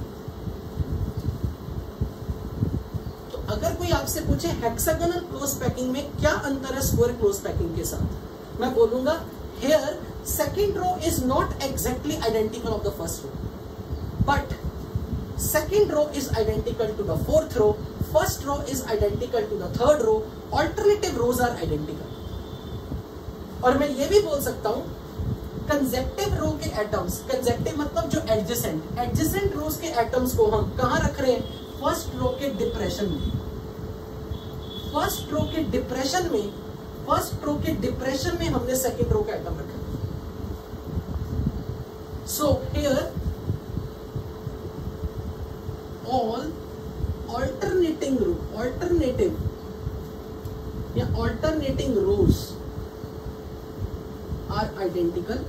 Speaker 1: तो अगर कोई आपसे पूछे hexagonal close packing में क्या अंतर है स्क्वायर क्लोज पैकिंग के साथ, मैं बोलूंगा here second row is not exactly identical of the first row, but second row is identical to the fourth row, first row is identical to the third row, alternative rows are identical. और मैं ये भी बोल सकता हूं कंसेप्टिव रो के atoms, कंसेप्टिव मतलब जो एडजेसेंट रोज के एटम्स को हम कहां रख रहे हैं? फर्स्ट रो के डिप्रेशन में. फर्स्ट रो के डिप्रेशन में हमने सेकेंड रो का एटम रखा. So here all alternating rows are identical.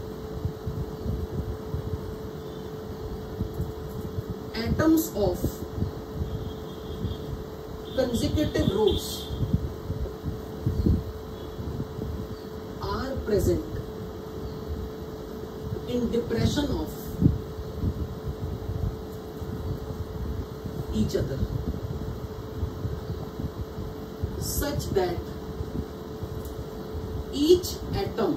Speaker 1: Atoms of consecutive rows are present in depression of each other such that each atom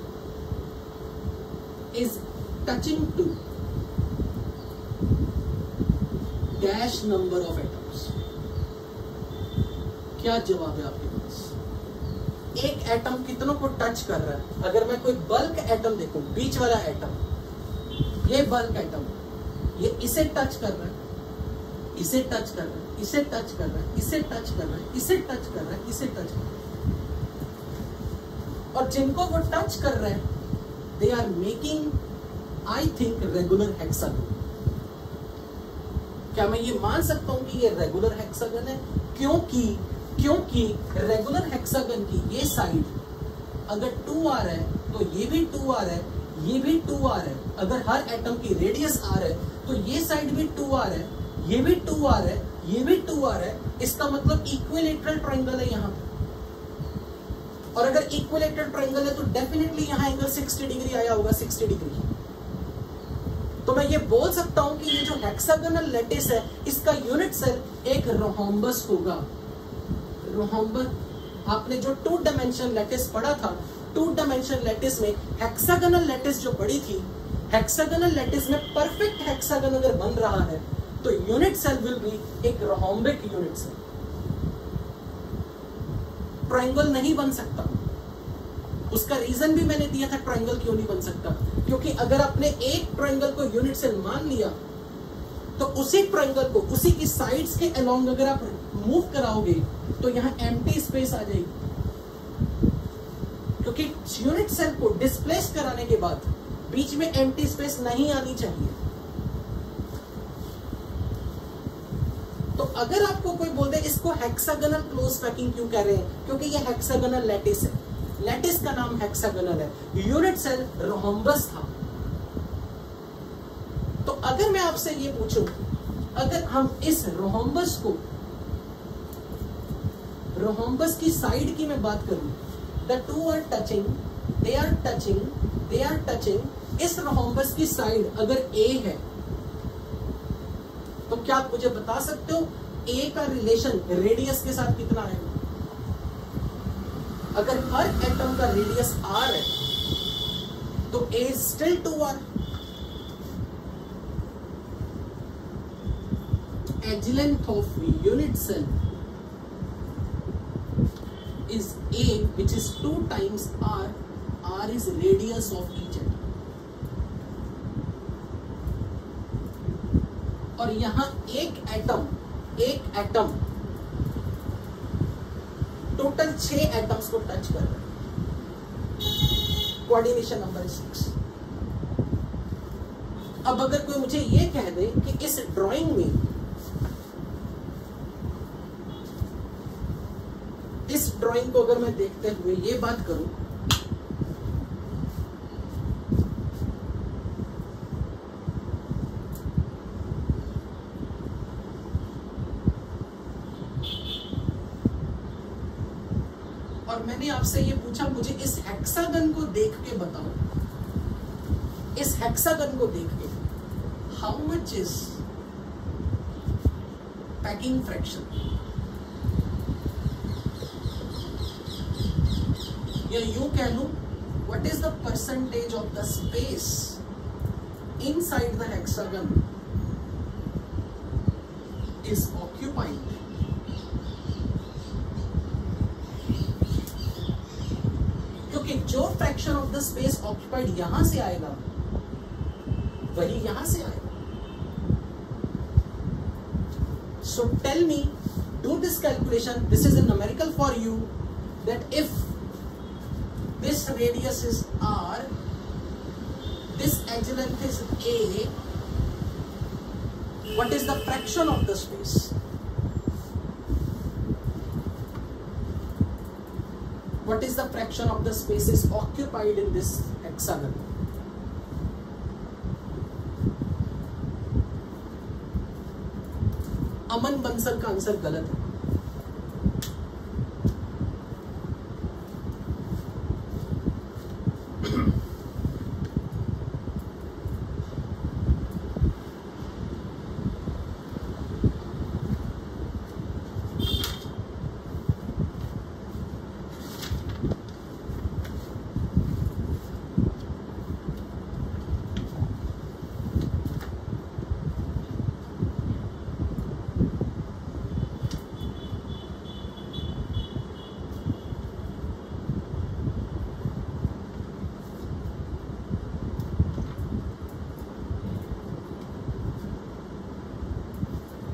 Speaker 1: is touching to dash number of atoms. क्या जवाब है आपके पास? एक atom कितनों को touch कर रहा है? अगर मैं कोई बल्क एटम देखूं, बीच वाला एटम, ये बल्क एटम, ये इसे टच कर रहा है, इसे टच कर रहा है, इसे टच कर रहा है, इसे टच कर रहा है, इसे टच कर रहा है, इसे टच कर रहा है, और जिनको वो टच कर रहे हैं they are making I think regular hexagon. क्या मैं ये मान सकता हूं कि ये रेगुलर हेक्सागन है? क्योंकि रेगुलर हेक्सागन की ये साइड अगर 2r है तो ये भी 2r है, ये भी 2r है। अगर हर एटम की रेडियस r है तो ये साइड भी 2r है, ये भी 2r है, ये भी 2r है। इसका मतलब इक्विलेटरल ट्रायंगल है यहाँ पे, और अगर इक्विलेटरल ट्रायंगल है तो डेफिनेटली यहाँ एंगल 60 डिग्री आया होगा, 60 डिग्री। तो मैं ये बोल सकता हूं कि ये जो हेक्सागोनल लैटिस है इसका यूनिट सेल एक रोहम्बस होगा। रोहम्बस, आपने जो 2 डायमेंशन लैटिस पढ़ा था, 2 डायमेंशन लैटिस में हेक्सागोनल लैटिस जो पढ़ी थी, हेक्सागोनल लैटिस में परफेक्ट हेक्सागन अगर बन रहा है तो यूनिट सेल विल बी एक रोहम्बिक यूनिट सेल। ट्रायंगल नहीं बन सकता। उसका रीजन भी मैंने दिया था ट्रायंगल क्यों नहीं बन सकता, क्योंकि अगर आपने एक ट्रायंगल को यूनिट सेल मान लिया तो उसी ट्रायंगल को उसी की साइड्स के अलोंग अगर आप मूव कराओगे तो यहां एम्प्टी स्पेस आ जाएगी, क्योंकि यूनिट सेल को डिस्प्लेस कराने के बाद बीच में एम्प्टी स्पेस नहीं आनी चाहिए। तो अगर आपको कोई बोल दे इसको हेक्सागोनल क्लोज पैकिंग क्यों कह रहे हैं, क्योंकि ये हेक्सागोनल लैटिस है, लैटिस का नाम हेक्सागोनल है, यूनिट सेल रोहम्बस था। तो अगर मैं आपसे ये पूछूं, अगर हम इस रोहम्बस को, रोहम्बस की साइड की मैं बात करूं, the two are touching, they are touching, they are touching, इस रोहम्बस की साइड अगर ए है तो क्या आप मुझे बता सकते हो ए का रिलेशन रेडियस के साथ कितना है? अगर हर एटम का रेडियस r है तो a is still 2r. Edge length of unit cell is a, which is 2 times r. R is radius of each atom. और यहां एक एटम टोटल 6 एटम्स को टच कर रहा है। Coordination number 6। अब अगर कोई मुझे ये कह दे कि इस ड्राइंग में, इस ड्राइंग को अगर मैं देखते हुए ये बात करूं, और मैंने आपसे ये पूछा मुझे इस हेक्सागन को देख के बताओ, इस हेक्सागन को देख के how much is packing fraction, या यूं कह लूं what is the percentage of the space inside the hexagon is occupied. क्योंकि जो fraction of the space occupied यहां से आएगा वही यहां से आएगा। So tell me, do this calculation, this is a numerical for you, that if this radius is r, this edge length is a, what is the fraction of the space? What is the fraction of the space is occupied in this hexagon? Aman Bansal का answer गलत है।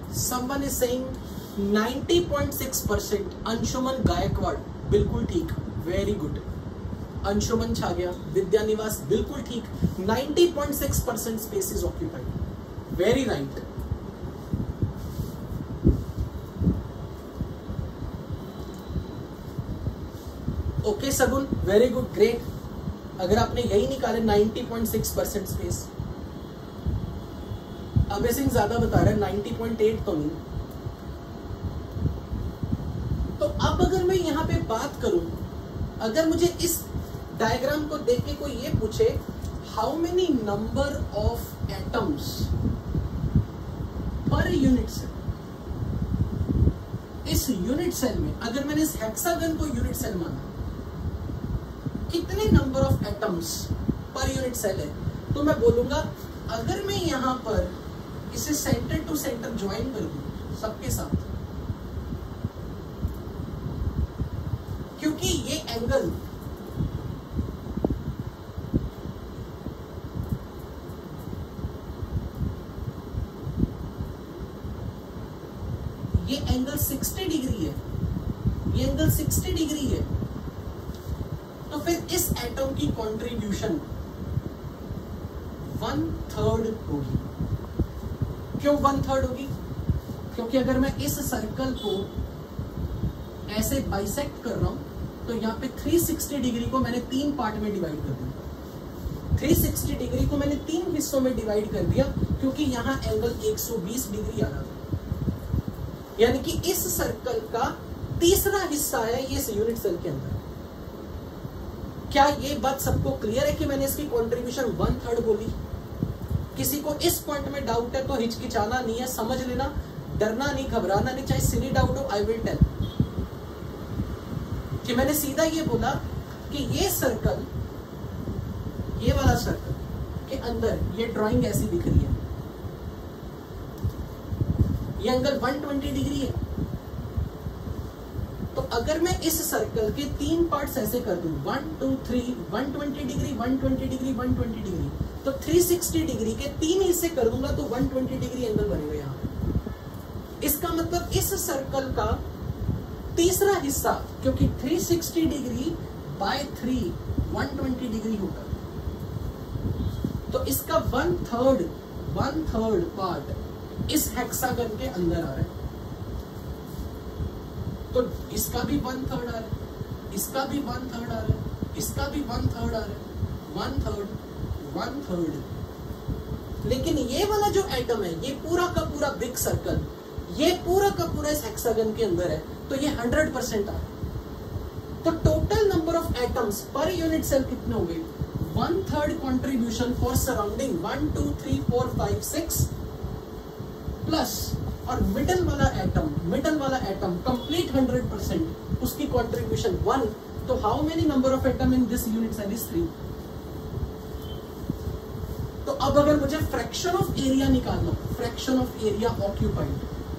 Speaker 1: Someone is saying 90.6%. Anshuman Gaekwad बिल्कुल ठीक, very good. Anshuman छा गया. विद्या निवास बिल्कुल ठीक. 90.6% space is occupied. Very right. Okay Sagun, very good, great. अगर आपने यही निकाले 90.6% स्पेस. अभय सिंह ज्यादा बता रहा है, 90.8 तो नहीं. तो अब अगर मैं यहां पे बात करूं, अगर मुझे इस डायग्राम को देख के कोई ये पूछे how many number of atoms per unit cell, इस यूनिट सेल में अगर मैंने इस हेक्सागन को यूनिट सेल माना, कितने number of atoms per unit cell है, तो मैं बोलूंगा अगर मैं यहां पर इसे सेंटर टू सेंटर ज्वाइन कर दूं सबके साथ, क्योंकि ये एंगल ये एंगल 60 डिग्री है, ये एंगल 60 डिग्री है, तो फिर इस एटम की कंट्रीब्यूशन 1/3 होगी. क्यों 1/3 होगी? क्योंकि अगर मैं इस सर्कल को ऐसे बाइसेक्ट कर रहा हूं तो यहाँ पे 360 डिग्री को मैंने 3 पार्ट में डिवाइड कर दिया. 360 डिग्री को मैंने 3 हिस्सों में डिवाइड कर दिया, क्योंकि यहाँ एंगल 120 डिग्री आ रहा था. यानी कि इस सर्कल का तीसरा हिस्सा है ये इस यूनिट सेल के अंदर. क्या ये बात सबको क्लियर है कि मैंने इसकी कंट्रीब्यूशन 1/3 बोली? किसी को इस पॉइंट में डाउट है तो हिचकिचाना नहीं है, समझ लेना, डरना नहीं, घबराना नहीं. चाहे सिली डाउट हो, आई विल टेल कि मैंने सीधा ये बोला कि ये सर्कल, ये वाला सर्कल के अंदर ये ड्राइंग ऐसी दिख रही है, ये एंगल 120 डिग्री है. तो अगर मैं इस सर्कल के 3 पार्ट्स ऐसे कर दूं, 1 2 3, 120 डिग्री, 120 डिग्री, 120 डिग्री, तो 360 डिग्री के 3 हिस्से कर दूंगा तो 120 डिग्री एंगल बनेगा यहाँ. इसका मतलब इस सर्कल का तीसरा हिस्सा, क्योंकि 360 डिग्री बाय 3 120 डिग्री होगा, तो इसका 1/3 पार्ट इस हेक्सागन के अंदर आ रहा है. तो इसका भी 1/3 आ रहा है, इसका भी 1/3 आ रहा है, इसका भी 1/3 आ रहा है, 1/3. लेकिन ये वाला जो एटम है, ये पूरा का पूरा बिग सर्कल, ये पूरा का पूरा इस हेक्सागन के अंदर है, तो ये 100% आ रहा है. तो total number of atoms per unit cell कितने हो गए? 1/3 कंट्रीब्यूशन फॉर सराउंडिंग 1 2 3 4 5 6 प्लस, और मिडल वाला एटम कंप्लीट 100%, उसकी कंट्रीब्यूशन 1. तो how many number of atom in this unit cell is 3. तो अब अगर मुझे फ्रैक्शन ऑफ एरिया निकालना, fraction of area occupied,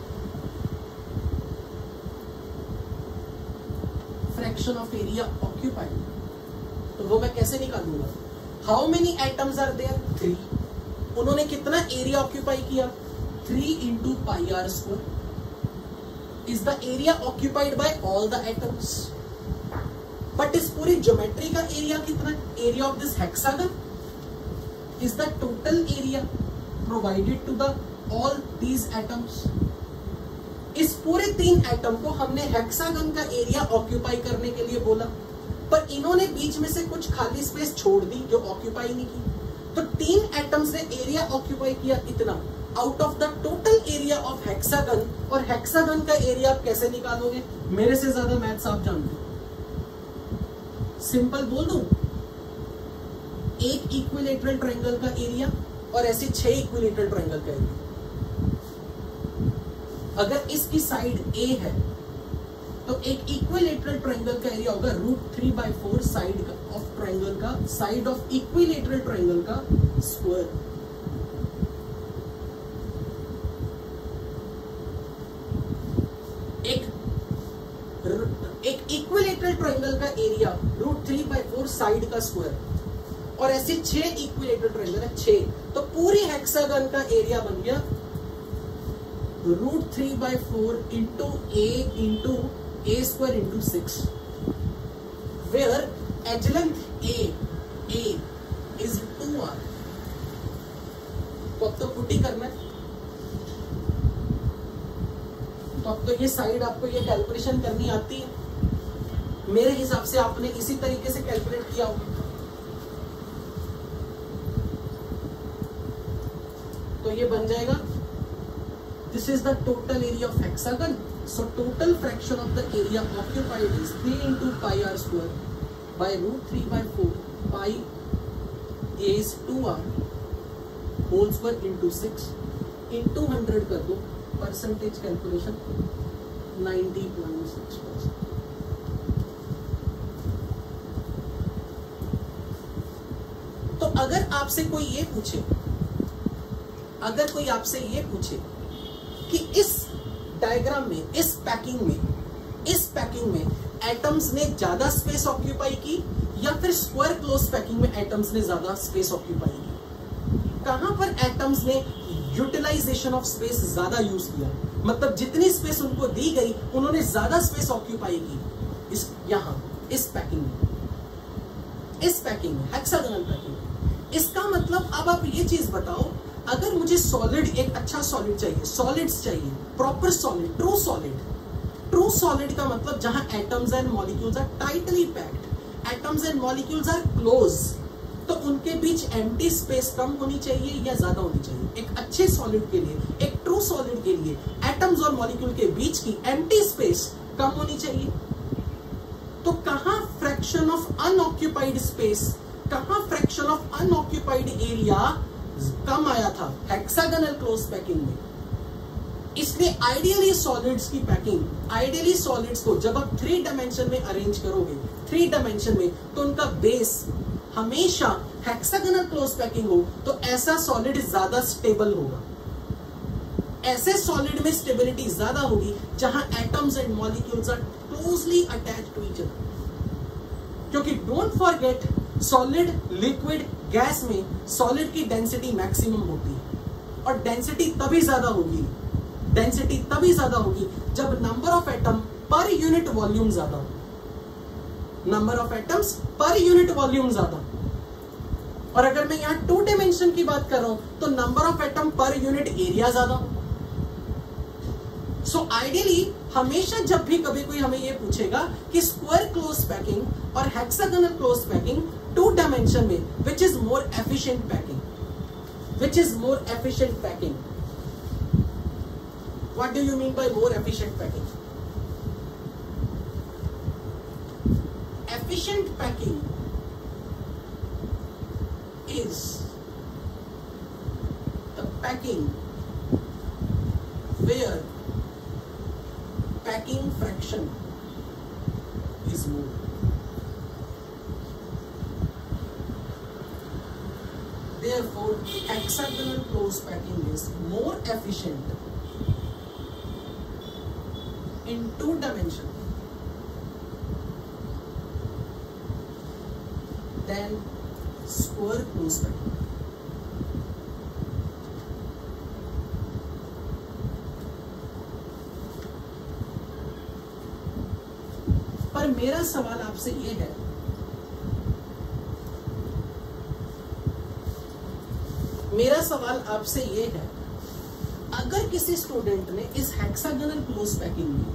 Speaker 1: fraction of area occupied, तो वो मैं कैसे निकालूंगा? How many atoms are there? 3. उन्होंने कितना एरिया ऑक्यूपाई किया? 3 into pi r square is the area occupied by all the atoms. But इस पूरी ज्योमेट्री का एरिया कितना है? Area of this hexagon is the total area provided to the all these atoms. इस पूरे 3 atom को हमने हेक्सागन का एरिया ऑक्यूपाई करने के लिए बोला, पर इन्होंने बीच में से कुछ खाली स्पेस छोड़ दी जो ऑक्यूपाई नहीं की. तो 3 एटम्स ने एरिया ऑक्यूपाई किया इतना out of the total area of hexagon. और हेक्सागन का एरिया आप कैसे निकालोगे? मेरे से ज्यादा मैथ्स आप जानते हो. सिंपल बोल दूं, एक इक्विलेटरल ट्रायंगल का एरिया और ऐसे 6 इक्विलेटरल ट्रायंगल का एरिया. अगर इसकी साइड ए है तो एक इक्विलेटरल ट्रायंगल का एरिया होगा √3/4 साइड ऑफ ट्रायंगल का, साइड ऑफ इक्विलेटरल ट्रायंगल का स्क्वायर. एक इक्विलेटरल ट्रायंगल का एरिया √3/4 साइड का स्क्वायर, और ऐसे 6 इक्विलेटरल ट्रायंगल है 6, तो पूरी हेक्सागन का एरिया बन गया √3/4 into a square into 6, where edge length a is 2r। तो अब तो पुट ही करना है, तो अब तो ये साइड आपको ये कैलकुलेशन करनी आती है। मेरे हिसाब से आपने इसी तरीके से कैलकुलेट किया होगा। तो ये बन जाएगा, this is the total area of hexagon. So total fraction of the area occupied is 3 into pi r square by √3/4 pi a is 2r whole square into 6 into 100 कर दो, परसेंटेज कैलकुलेशन 90.6%। तो अगर आपसे कोई ये पूछे, अगर कोई आपसे ये पूछे कि इस डायग्राम में, इस पैकिंग में एटम्स ने ज्यादा स्पेस ऑक्यूपाई की या फिर स्क्वायर क्लोज पैकिंग में एटम्स ने ज्यादा स्पेस ऑक्यूपाई की, कहां पर एटम्स ने यूटिलाइजेशन ऑफ स्पेस ज्यादा यूज किया, मतलब जितनी स्पेस उनको दी गई उन्होंने ज्यादा स्पेस ऑक्यूपाई की, इस पैकिंग में हेक्सागोनल पैकिंग। इसका मतलब अब आप ये चीज बताओ, अगर मुझे सॉलिड, एक अच्छा सॉलिड चाहिए, सॉलिड्स चाहिए, प्रॉपर सॉलिड, ट्रू सॉलिड का मतलब जहां atoms and molecules are tightly packed, atoms and molecules are close, तो उनके बीच एम्प्टी स्पेस कम होनी चाहिए या ज्यादा होनी चाहिए? एक अच्छे सॉलिड के लिए, एक ट्रू सॉलिड के लिए एटम्स और मॉलिक्यूल के बीच की एम्प्टी स्पेस कम होनी चाहिए। तो कहां फ्रैक्शन ऑफ अनऑक्यूपाइड स्पेस, कहां फ्रैक्शन ऑफ अनऑक्यूपाइड एरिया कम आया था? हेक्सागोनल क्लोज पैकिंग में। इसलिए आइडियली सॉलिड्स की पैकिंग, आइडियली सॉलिड्स को जब आप 3 डायमेंशन में अरेंज करोगे, 3 डायमेंशन में, तो उनका बेस हमेशा हेक्सागोनल क्लोज पैकिंग हो, तो ऐसा सॉलिड ज्यादा स्टेबल होगा। ऐसे सॉलिड में स्टेबिलिटी ज्यादा होगी जहां atoms and molecules are closely attached to each other. क्योंकि don't forget, solid, liquid, gas में सॉलिड की डेंसिटी मैक्सिमम होती है, और डेंसिटी तभी ज्यादा होगी जब number of atom per unit volume ज्यादा हो, number of atoms per unit volume ज्यादा। और अगर मैं यहां 2 डायमेंशन की बात कर रहा हूं तो number of atom per unit area ज्यादा हो। सो आइडियली हमेशा जब भी कभी कोई हमें ये पूछेगा कि स्क्वायर क्लोज पैकिंग और हेक्सागोनल क्लोज पैकिंग 2 डायमेंशन में, which is more efficient packing? What do you mean by more efficient packing? Efficient packing is the packing where packing fraction is more. Therefore, hexagonal close packing is more efficient in 2 dimension than square close packing. पर मेरा सवाल आपसे ये है, अगर किसी student ने इस हेक्सागोनल क्लोज पैकिंग में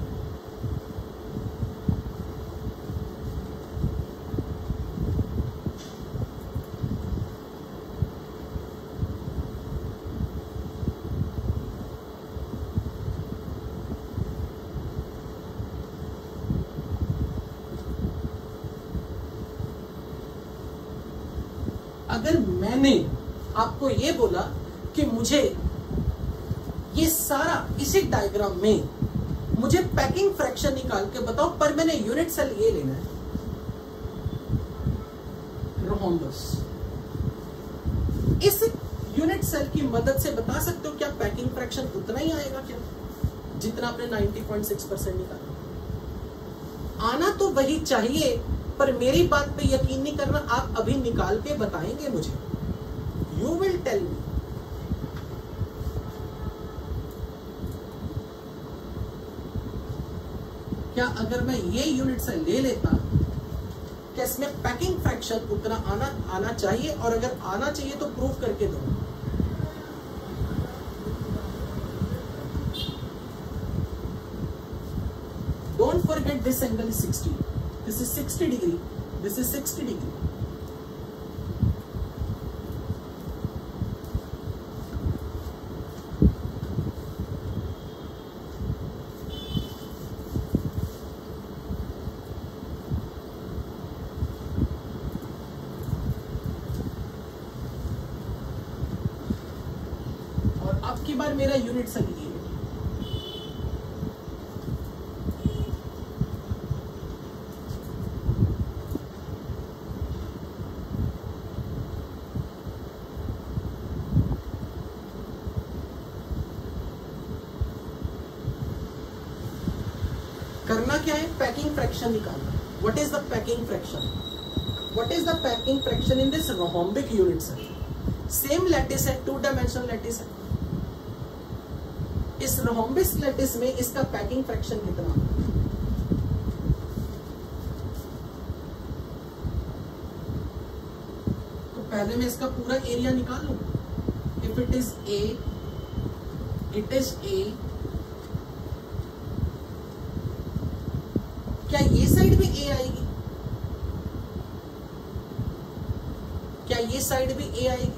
Speaker 1: अगर मैंने आपको ये बोला कि मुझे ये सारा इसी डायग्राम में मुझे पैकिंग फ्रैक्शन निकाल के बताओ, पर मैंने यूनिट सेल ये लेना है, रोम्बस, इस यूनिट सेल की मदद से बता सकते हो क्या पैकिंग फ्रैक्शन उतना ही आएगा क्या जितना आपने 90.6% निकाला? आना तो वही चाहिए, पर मेरी बात पे यकीन नहीं करना, आप अभी निकाल के बताएंगे मुझे, यू विल टेल मी। क्या अगर मैं ये यूनिट से ले लेता, क्या इसमें पैकिंग फ्रैक्शन उतना आना चाहिए, और अगर आना चाहिए तो प्रूफ करके दो। Don't forget this angle is 60, this is 60 degree, this is 60 degree. अब की बार मेरा यूनिट से लीजिए, करना क्या है, पैकिंग फ्रैक्शन निकालना। What is the packing fraction? What is the packing fraction in this rhombic unit sir? Same lattice है, 2 डायमेंशनल लैटिस है। इस रोहम्बिक लैटिस में इसका पैकिंग फ्रैक्शन कितना? तो पहले मैं इसका पूरा एरिया निकाल लूं। If it is A, it is A, क्या ये साइड भी ए आएगी? क्या ये साइड भी ए आएगी?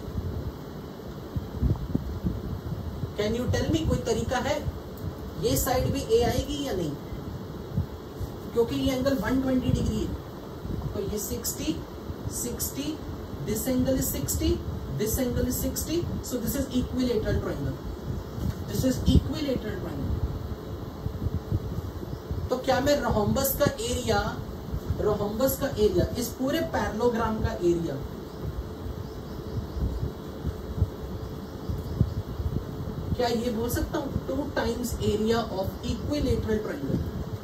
Speaker 1: कैन यू टेल मी, कोई तरीका है? ये साइड भी ए आएगी या नहीं? क्योंकि ये एंगल 120 डिग्री है, तो ये 60, 60, this angle is 60, this angle is 60, so this is equilateral triangle, this is equilateral triangle. तो क्या मैं रोहम्बस का एरिया, इस पूरे पैरेललोग्राम का एरिया, क्या ये बोल सकता हूं 2 times area of equilateral triangle?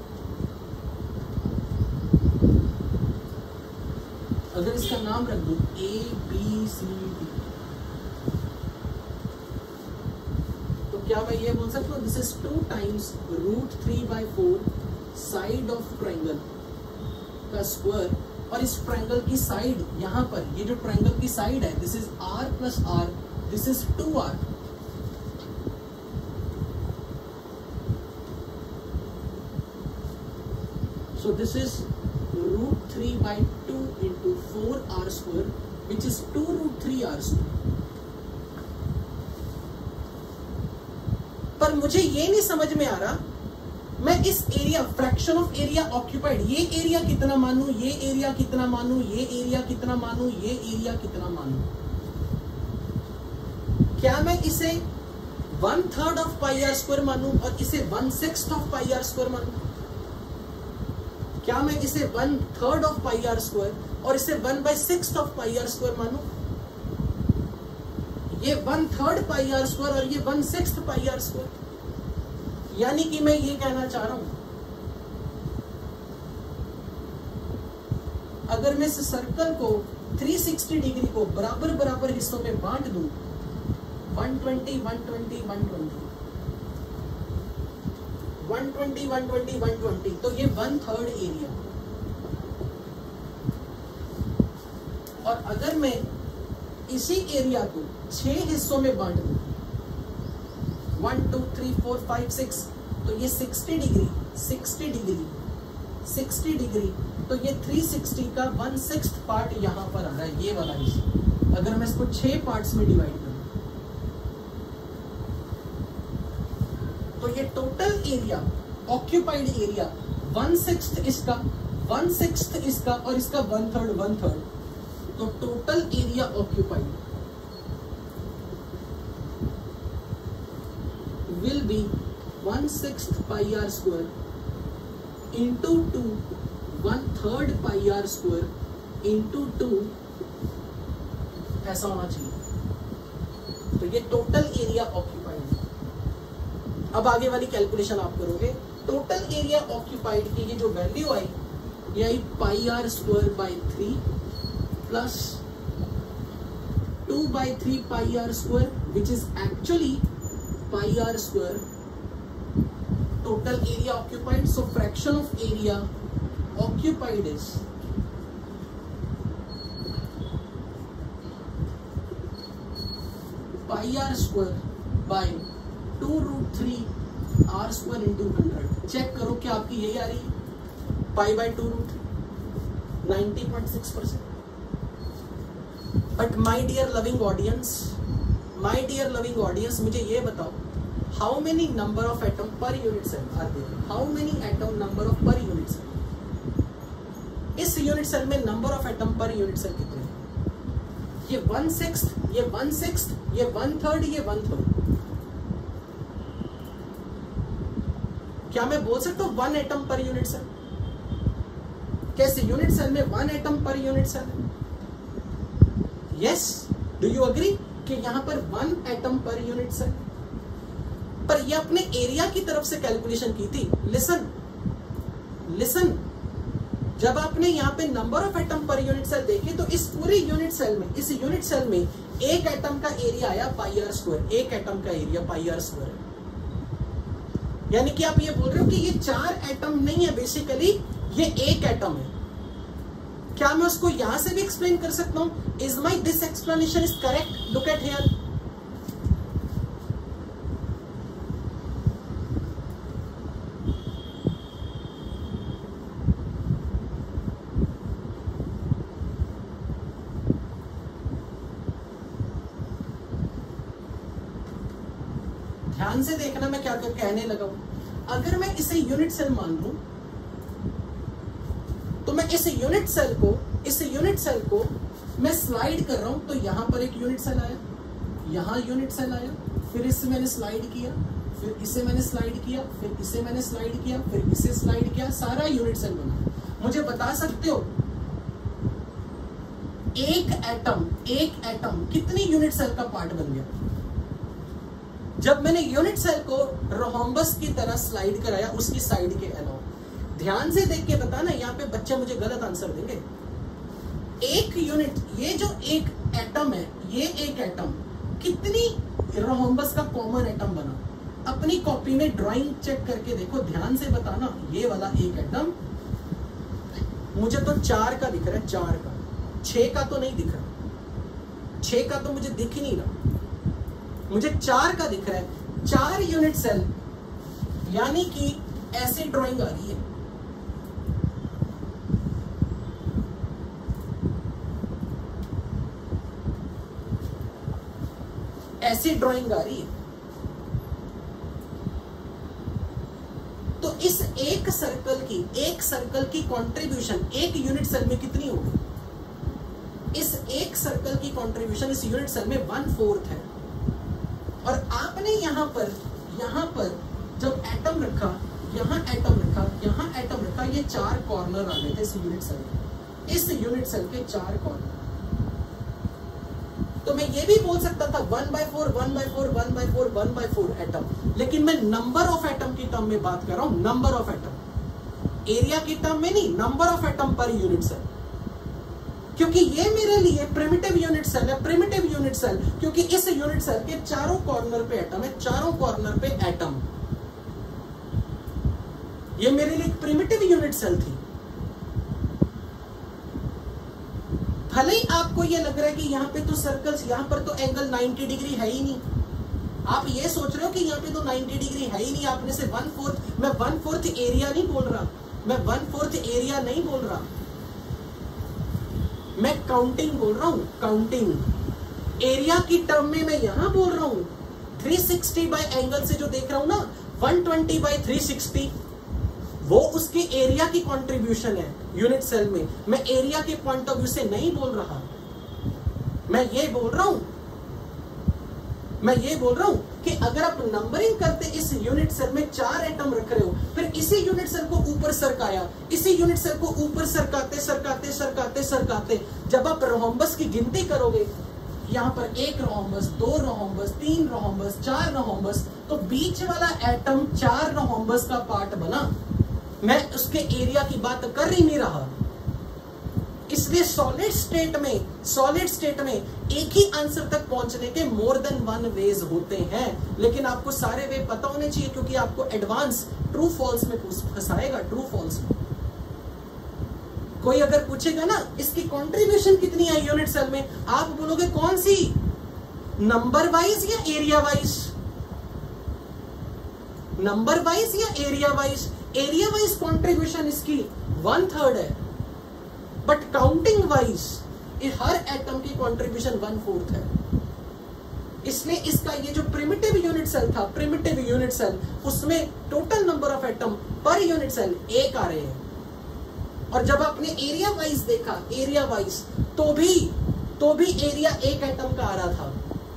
Speaker 1: अगर इसका नाम रख दूं ए बी सी डी, तो क्या मैं ये बोल सकता हूं this is 2 times √3/4 side of triangle का स्क्वायर, और इस ट्रायंगल की साइड यहां पर, ये जो ट्रायंगल की साइड है, this is r plus r, this is 2r। So this is √3/2 into 4r square, which is 2√3r square. पर मुझे ये नहीं समझ में आ रहा, मैं इस area, fraction of area occupied, ये एरिया कितना मानूं, ये एरिया कितना मानूं, ये एरिया कितना मानूं, ये एरिया कितना मानूं? क्या मैं इसे 1/3 ऑफ पाई आर स्क्वायर मानूं और इसे 1/6 ऑफ पाई आर स्क्वायर मानूं? क्या मैं इसे 1/3 ऑफ पाई आर स्क्वायर और इसे 1/6 ऑफ पाई आर स्क्वायर मानूं? ये 1/3 पाई आर स्क्वायर और ये 1/6 पाई आर स्क्वायर, यानी कि मैं ये कहना चाह रहा हूं, अगर मैं इस सर्कल को 360 डिग्री को बराबर बराबर हिस्सों में बांट दूं, 120, 120, 120, 120, 120, 120, तो ये 1/3 एरिया। और अगर मैं इसी एरिया को 6 हिस्सों में बांट दूं, 1 2 3 4 5 6, तो ये 60 डिग्री, 60 डिग्री, 60 डिग्री, तो ये 360 का 1/6 पार्ट यहां पर आ रहा है, ये वाला हिस्सा। अगर मैं इसको 6 पार्ट्स में डिवाइड करूं, तो ये टोटल एरिया, ऑक्यूपाइड एरिया 1/6 इसका, 1/6 इसका और इसका 1/3, 1/3, तो total area occupied will be 1/6 pi r square into 2, 1/3 pi r square into 2, ऐसा होना चाहिए। तो ये टोटल एरिया ऑक्यूपाइड है। अब आगे वाली कैलकुलेशन आप करोगे, टोटल एरिया ऑक्यूपाइड की ये जो वैल्यू आई, ये आई pi r square by 3 plus 2/3 pi r square, which is actually pi r square. total area occupied. So fraction of area occupied is pi r square by 2√3 r square into 100. Check करो क्या आपकी यही आ रही है, pi by 2√, 90.6%. But my dear loving audience, मुझे ये बताओ, how many number of atom per unit cell are there? How many atom number of per unit cell? इस यूनिट सेल में number of atom per unit cell कितने हैं? ये 1/6, ये 1/6, ये 1/3, ये 1/3. क्या मैं बोल सकता हूं 1 एटम पर यूनिट सेल? कैसे यूनिट सेल में 1 एटम पर यूनिट सेल है? यस, डू यू एग्री कि यहां पर 1 एटम पर यूनिट सेल? पर ये अपने एरिया की तरफ से कैलकुलेशन की थी. लिसन, जब आपने यहाँ पे number of atom per unit cell देखे तो इस पूरी यूनिट सेल में, इस यूनिट सेल में एक एटम का एरिया आया पाई आर स्क्वायर. एक एटम का एरिया पाई आर स्क्वायर है. यानी कि आप ये बोल रहे हो कि ये 4 एटम नहीं है, बेसिकली ये एक एटम है. क्या मैं उसको यहां से भी एक्सप्लेन कर सकता हूं? Is my this explanation is correct? Look at here. ध्यान से देखना मैं क्या कहने लगा हूं. अगर मैं इसे यूनिट सेल मान लूं तो मैं इस यूनिट सेल को मैं स्लाइड कर रहा हूं, तो यहां पर एक यूनिट सेल आया, यहां यूनिट सेल आया, फिर इसे मैंने स्लाइड किया, फिर इसे मैंने स्लाइड किया, फिर इसे मैंने स्लाइड किया, फिर इसे स्लाइड किया, सारा यूनिट सेल बना. मुझे बता सकते हो एक एटम कितनी यूनिट सेल का पार्ट बन गया? जब मैंने यूनिट सेल को रोहम्बस की तरह स्लाइड कराया उसकी साइड के अलावा. ध्यान से देख के बताना, यहाँ पे बच्चे मुझे गलत आंसर देंगे. एक यूनिट, ये जो एक एटम है, ये एक एटम कितनी रोहम्बस का कॉमन एटम बना? अपनी कॉपी में ड्राइंग चेक करके देखो, ध्यान से बताना. ये वाला एक एटम मुझे तो 4 का दिख रहा है, 4 का. 6 का तो नहीं दिख रहा, 6 का तो मुझे दिख ही नहीं रहा, मुझे 4 का दिख रहा है. 4 यूनिट सेल, यानी कि ऐसे ड्राइंग आ रही है. ऐसी ड्राइंग आ रही है. तो इस एक सर्कल की कंट्रीब्यूशन एक यूनिट सेल में कितनी होगी? इस एक सर्कल की कंट्रीब्यूशन इस यूनिट सेल में 1/4 है. और आपने यहां पर जब एटम रखा, यहां एटम रखा, ये 4 कॉर्नर आ गए थे इस यूनिट सेल के. इस यूनिट सेल के 4 कॉर्नर. तो मैं ये भी बोल सकता था 1/4 एटम, लेकिन मैं नंबर ऑफ एटम की टर्म में बात कर रहा हूं. नंबर ऑफ एटम, एरिया की टर्म में नहीं, number of atom per unit cell. क्योंकि ये मेरे लिए प्रिमिटिव यूनिट सेल है. प्रिमिटिव यूनिट सेल क्योंकि इस यूनिट सेल के चारों कॉर्नर पे एटम है, चारों कॉर्नर पे एटम. ये मेरे लिए एक प्रिमिटिव यूनिट सेल थी. भले ही आपको ये लग रहा है कि यहाँ पे तो सर्कल्स, यहाँ पर तो एंगल 90 डिग्री है ही नहीं. आप ये सोच रहे हो कि यहाँ पे तो 90 डिग्री है ही नहीं. आपने से 1/4, मैं 1/4 एरिया नहीं बोल रहा, मैं 1/4 एरिया नहीं बोल रहा, मैं काउंटिंग बोल रहा हूं. काउंटिंग एरिया की टर्म में मैं यहां बोल रहा हूं 360 बाय एंगल से जो देख रहा हूं ना, 120/360, वो उसके एरिया की कंट्रीब्यूशन है यूनिट सेल में. मैं एरिया के पॉइंट ऑफ व्यू से नहीं बोल रहा. मैं ये बोल रहा हूं कि अगर आप नंबरिंग करते इस यूनिट सेल में 4 एटम रख रहे हो, फिर इसी यूनिट सेल को ऊपर सरकाया, इसी यूनिट सेल को ऊपर सरकाते जब आप रोहम्बस की गिनती करोगे, यहाँ पर 1 रोहम्बस, 2 रोहम्बस, 3 रोहम्बस, 4 रोहम्बस, तो बीच वाला एटम 4 रोहम्बस का पार्ट बना. मैं उसके एरिया की बात कर ही नहीं रहा. इसलिए सॉलिड स्टेट में एक ही आंसर तक पहुंचने के मोर देन वन वेज होते हैं, लेकिन आपको सारे वे पता होने चाहिए, क्योंकि आपको एडवांस ट्रू फॉल्स में फंसाएगा। ट्रू फॉल्स में कोई अगर पूछेगा ना इसकी कंट्रीब्यूशन कितनी है यूनिट सेल में, आप बोलोगे कौन सी, नंबर वाइज या एरिया वाइज? नंबर वाइज या area wise? Area wise contribution इसकी 1/3 है, बट काउंटिंग वाइज हर एटम की कंट्रीब्यूशन 1/4 है। इसलिए इसका ये जो प्रिमिटिव यूनिट सेल था, प्रिमिटिव यूनिट सेल, उसमें total number of atom per unit cell 1 आ रहे हैं। और जब आपने एरिया वाइज देखा, एरिया वाइज तो भी एरिया 1 एटम का आ रहा था।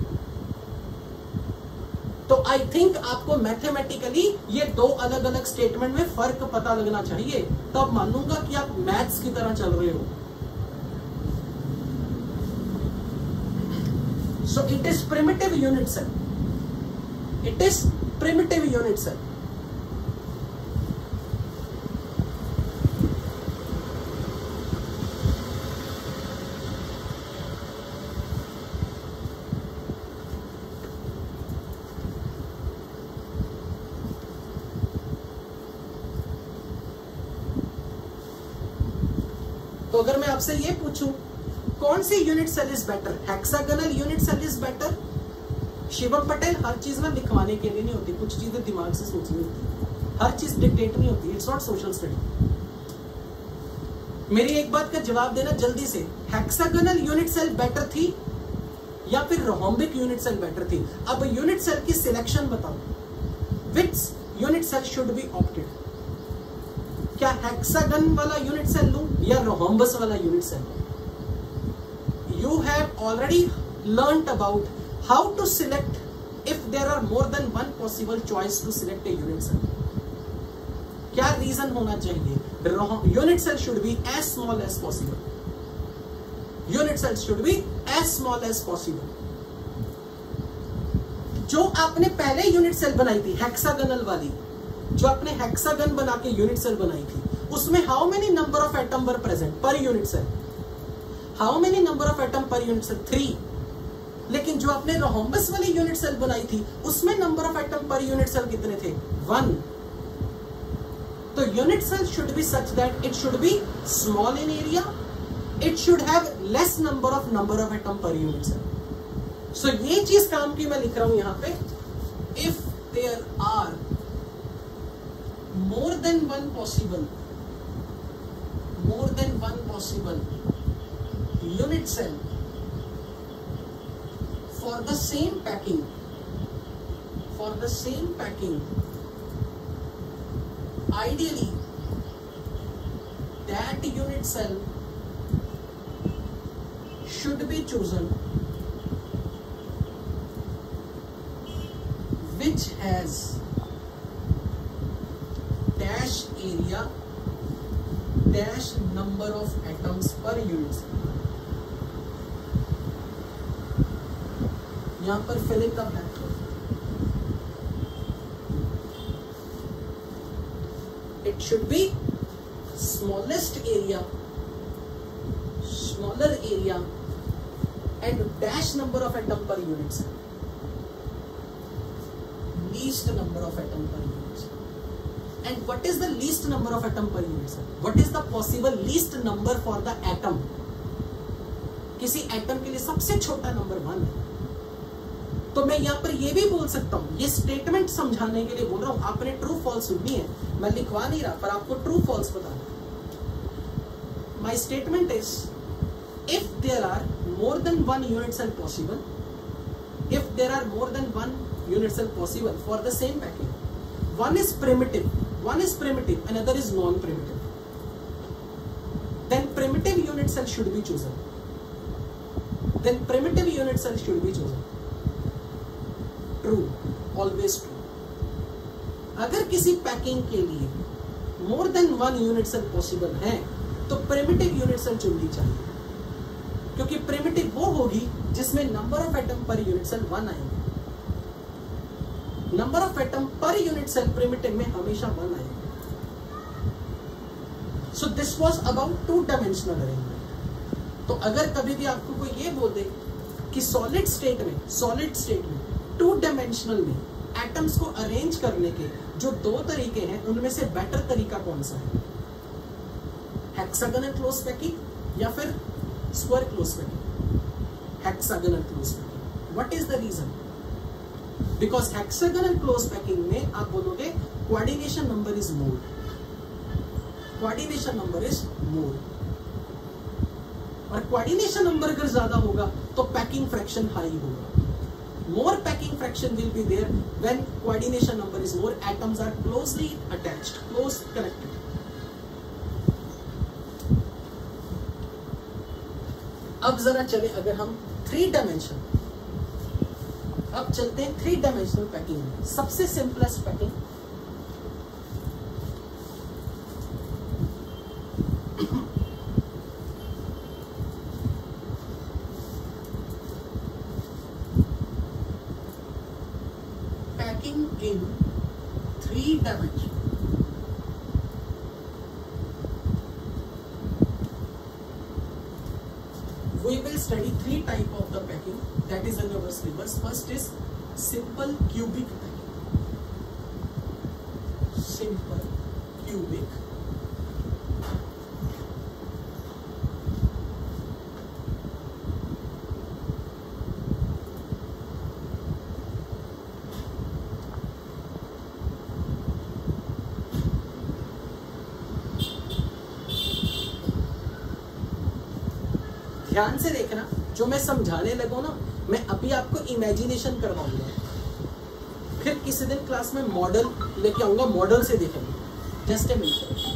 Speaker 1: तो आई थिंक आपको मैथमेटिकली ये दो अलग अलग स्टेटमेंट में फर्क पता लगना चाहिए, तब मानूंगा कि आप मैथ्स की तरह चल रहे हो। So it is primitive unit cell, it is primitive unit cell. तो अगर मैं आपसे ये पूछूं कौन सी unit cell is better, hexagonal unit cell is better? Shivam Patel, हर चीज में लिखवाने के लिए नहीं होती, कुछ चीजें दिमाग से सोचनी होती, हर चीज डिक्टेट नहीं होती। It's not social study. मेरी एक बात का जवाब देना जल्दी से, हेक्सागोनल यूनिट सेल बेटर थी या फिर रोहम्बिक यूनिट सेल बेटर थी? अब यूनिट सेल की सिलेक्शन बताओ, which unit cell should be opted? क्या हेक्सागन वाला यूनिट सेल लूं या रोहम्बस वाला unit cell? You have already learned about how to select if there are more than one possible choice to select a unit cell. क्या reason होना चाहिए? Unit cell should be as small as possible. Unit cell should be as small as possible. जो आपने पहले unit cell बनाई थी hexagonal वाली, जो आपने हेक्सागन बना के यूनिट सेल बनाई थी, उसमें how many number of atom were present per unit cell? How many number of atom per unit cell? 3। लेकिन जो आपने रोहम्बस वाली यूनिट सेल बनाई थी उसमें number of atom per unit cell कितने थे? 1। तो unit cell should be such that it should be small in area, it should have less number of atom per unit cell. So ये चीज काम की मैं लिख रहा हूं यहां पे, if there are more than one possible unit cell for the same packing, ideally that unit cell should be chosen which has dash area dash number of atoms per unit cell। यहां पर fill in the blank। It should be smaller area and dash number of atom per unit cell, least number of atom per unit cell। And what is the least number of atom per unit cell? What is the possible least number for the atom? किसी atom के लिए सबसे छोटा number 1 है। तो मैं यहाँ पर ये भी बोल सकता हूँ, ये स्टेटमेंट समझाने के लिए बोल रहा हूँ, आपने ट्रू फॉल्स सुननी है, मैं लिखवा नहीं रहा, पर आपको ट्रू फॉल्स बताना है। My statement is if there are more than one unit cell possible, if there are more than one unit cell possible for the same packing, one is primitive, another is non-primitive, then primitive unit cell should be chosen, true, always true। अगर किसी packing के लिए more than one unit cell possible है तो primitive unit cell चुननी चाहिए, क्योंकि primitive वो होगी जिसमें number of atom per unit cell 1 आएंगे। Number of atom per unit cell primitive में हमेशा 1 आएगा। So this was about 2 dimensional arrangement. तो अगर कभी भी आपको कोई ये बोल दे कि सॉलिड स्टेट में 2 डायमेंशनल में एटम्स को अरेंज करने के जो 2 तरीके हैं, उनमें से बेटर तरीका कौन सा है? हेक्सागोनल क्लोज पैकिंग या फिर square close packing? Hexagonal close packing. What is the reason? Because hexagonal close packing में आप बोलोगे coordination number is more, coordination number is more, और कोऑर्डिनेशन नंबर अगर ज्यादा होगा तो पैकिंग फ्रैक्शन हाई होगा। More packing fraction will be there when coordination number is more, atoms are closely attached, close connected. अब जरा चले अगर हम 3 डायमेंशन, अब चलते हैं 3 डायमेंशनल पैकिंग में। सबसे simplest packing packing in 3 dimension. We will study 3 type of the packing that is in our syllabus. First is simple cubic packing. Simple cubic. ध्यान से देखना, जो मैं समझाने लगूं ना, मैं अभी आपको इमेजिनेशन करवाऊंगा, फिर किसी दिन क्लास में मॉडल लेके आऊंगा, मॉडल से देखेंगे। Just a minute.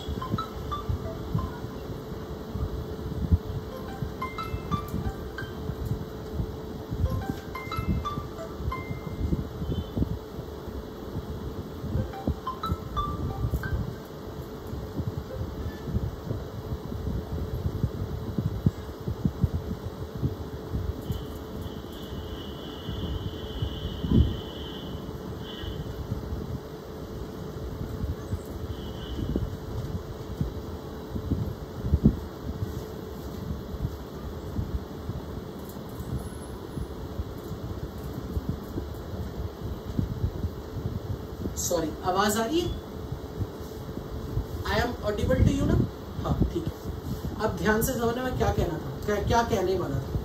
Speaker 1: सॉरी, आवाज आ रही है? I am audible to you ना? हाँ ठीक है। अब ध्यान से समझना मैं क्या कहना था, क्या कहने वाला था।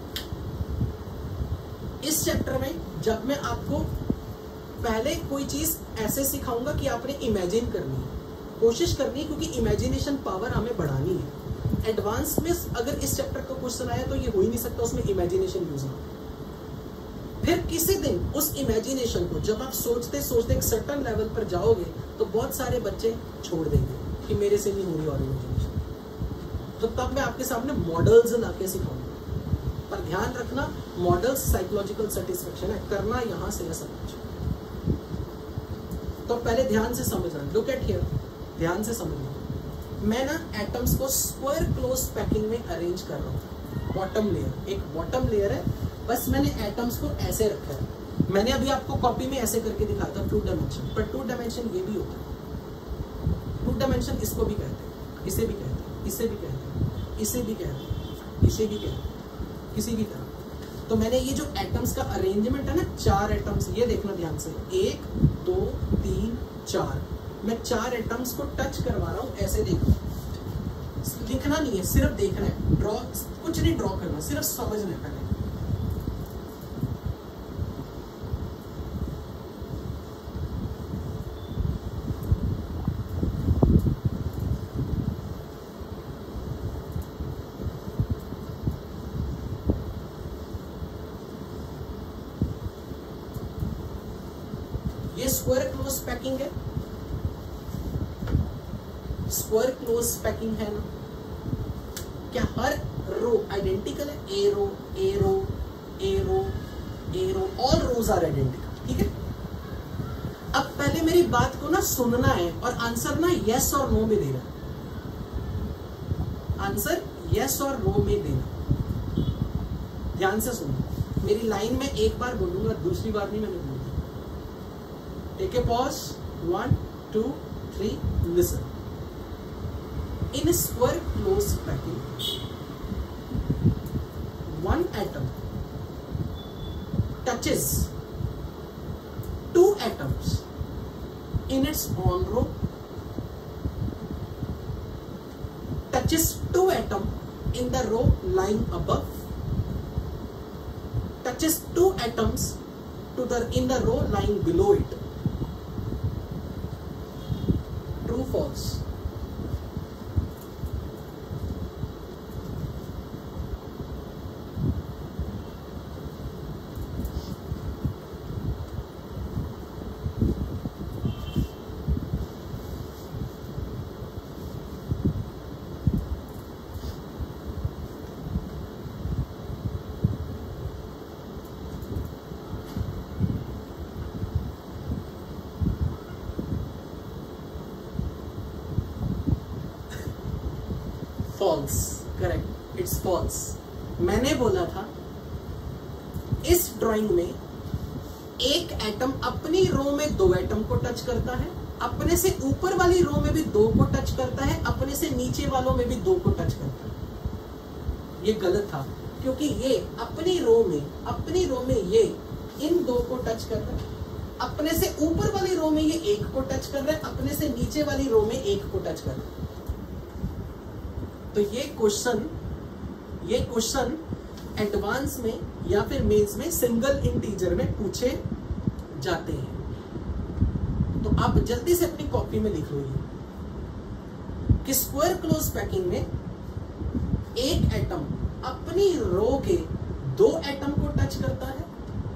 Speaker 1: इस चैप्टर में जब मैं आपको पहले कोई चीज ऐसे सिखाऊंगा कि आपने इमेजिन करनी है, कोशिश करनी है, क्योंकि इमेजिनेशन पावर हमें बढ़ानी है। एडवांस में अगर इस चैप्टर का क्वेश्चन आया तो ये हो ही नहीं सकता उसमें इमेजिनेशन यूज ना। फिर किसी दिन उस इमेजिनेशन को जब आप सोचते सोचते एक सर्टेन लेवल पर जाओगे तो बहुत सारे बच्चे छोड़ देंगे कि मेरे से नहीं हो रही और इमेजिनेशन, तो तब मैं आपके सामने मॉडल्स लाके सिखाऊंगा। पर ध्यान रखना, मॉडल्स साइकोलॉजिकल सेटिस्फेक्शन है, करना यहां से है सब कुछ। तो पहले ध्यान से समझना, लुक एट हियर, ध्यान से समझना। मैं ना एटम्स को स्क्वायर क्लोज पैकिंग में अरेंज कर रहा हूँ। बॉटम लेयर, एक बॉटम लेयर है, बस मैंने एटम्स को ऐसे रखा है। मैंने अभी आपको कॉपी में ऐसे करके दिखाया था 2 डायमेंशन, पर 2 डायमेंशन ये भी होता है। 2 डायमेंशन इसको भी कहते हैं, इसे भी कहते हैं, इसे भी कहते हैं, इसे भी कहते हैं, इसे भी कहते हैं, किसी भी तरह। तो मैंने ये जो एटम्स का अरेंजमेंट है ना, 4 एटम्स, ये देखना ध्यान से, 1 2 3 4, मैं 4 एटम्स को टच करवा रहा हूँ। ऐसे देखो, लिखना नहीं है, सिर्फ देखना है, ड्रॉ कुछ नहीं ड्रॉ करना, सिर्फ समझना है पहले। ये स्क्वायर क्लोज पैकिंग है, स्क्वायर क्लोज पैकिंग है ना। क्या हर रो आइडेंटिकल है? A row a row a row a row, all rows are identical, ठीक है। अब पहले मेरी बात को ना सुनना है और आंसर ना यस और नो में देना, आंसर यस और नो में देना। ध्यान से सुनो, मेरी लाइन में एक बार बोलूंगा, दूसरी बार नहीं मैंने बोलूंगा। Take a pause. 1 2 3 listen. In a square closed packing, one atom touches two atoms in its own row, touches two atoms in the row lying above, touches two atoms in the row lying below it. True, false? False, correct, it's false. मैंने बोला था इस drawing में एक atom अपनी रो में दो atom को टच करता है, अपने से ऊपर वाली रो में भी दो को टच करता है, अपने से नीचे वालों में भी दो को टच करता है। ये गलत था, क्योंकि ये अपनी रो में ये इन दो को टच कर रहा है, अपने से ऊपर वाली रो में ये एक को टच कर रहा है, अपने से नीचे वाली रो में एक को टच कर रहा है। तो ये क्वेश्चन एडवांस में या फिर मेंस में सिंगल इंटीजर में पूछे जाते हैं। तो आप जल्दी से अपनी कॉपी में लिख लो ये कि स्क्वायर क्लोज पैकिंग में एक एटम अपनी रो के दो एटम को टच करता है,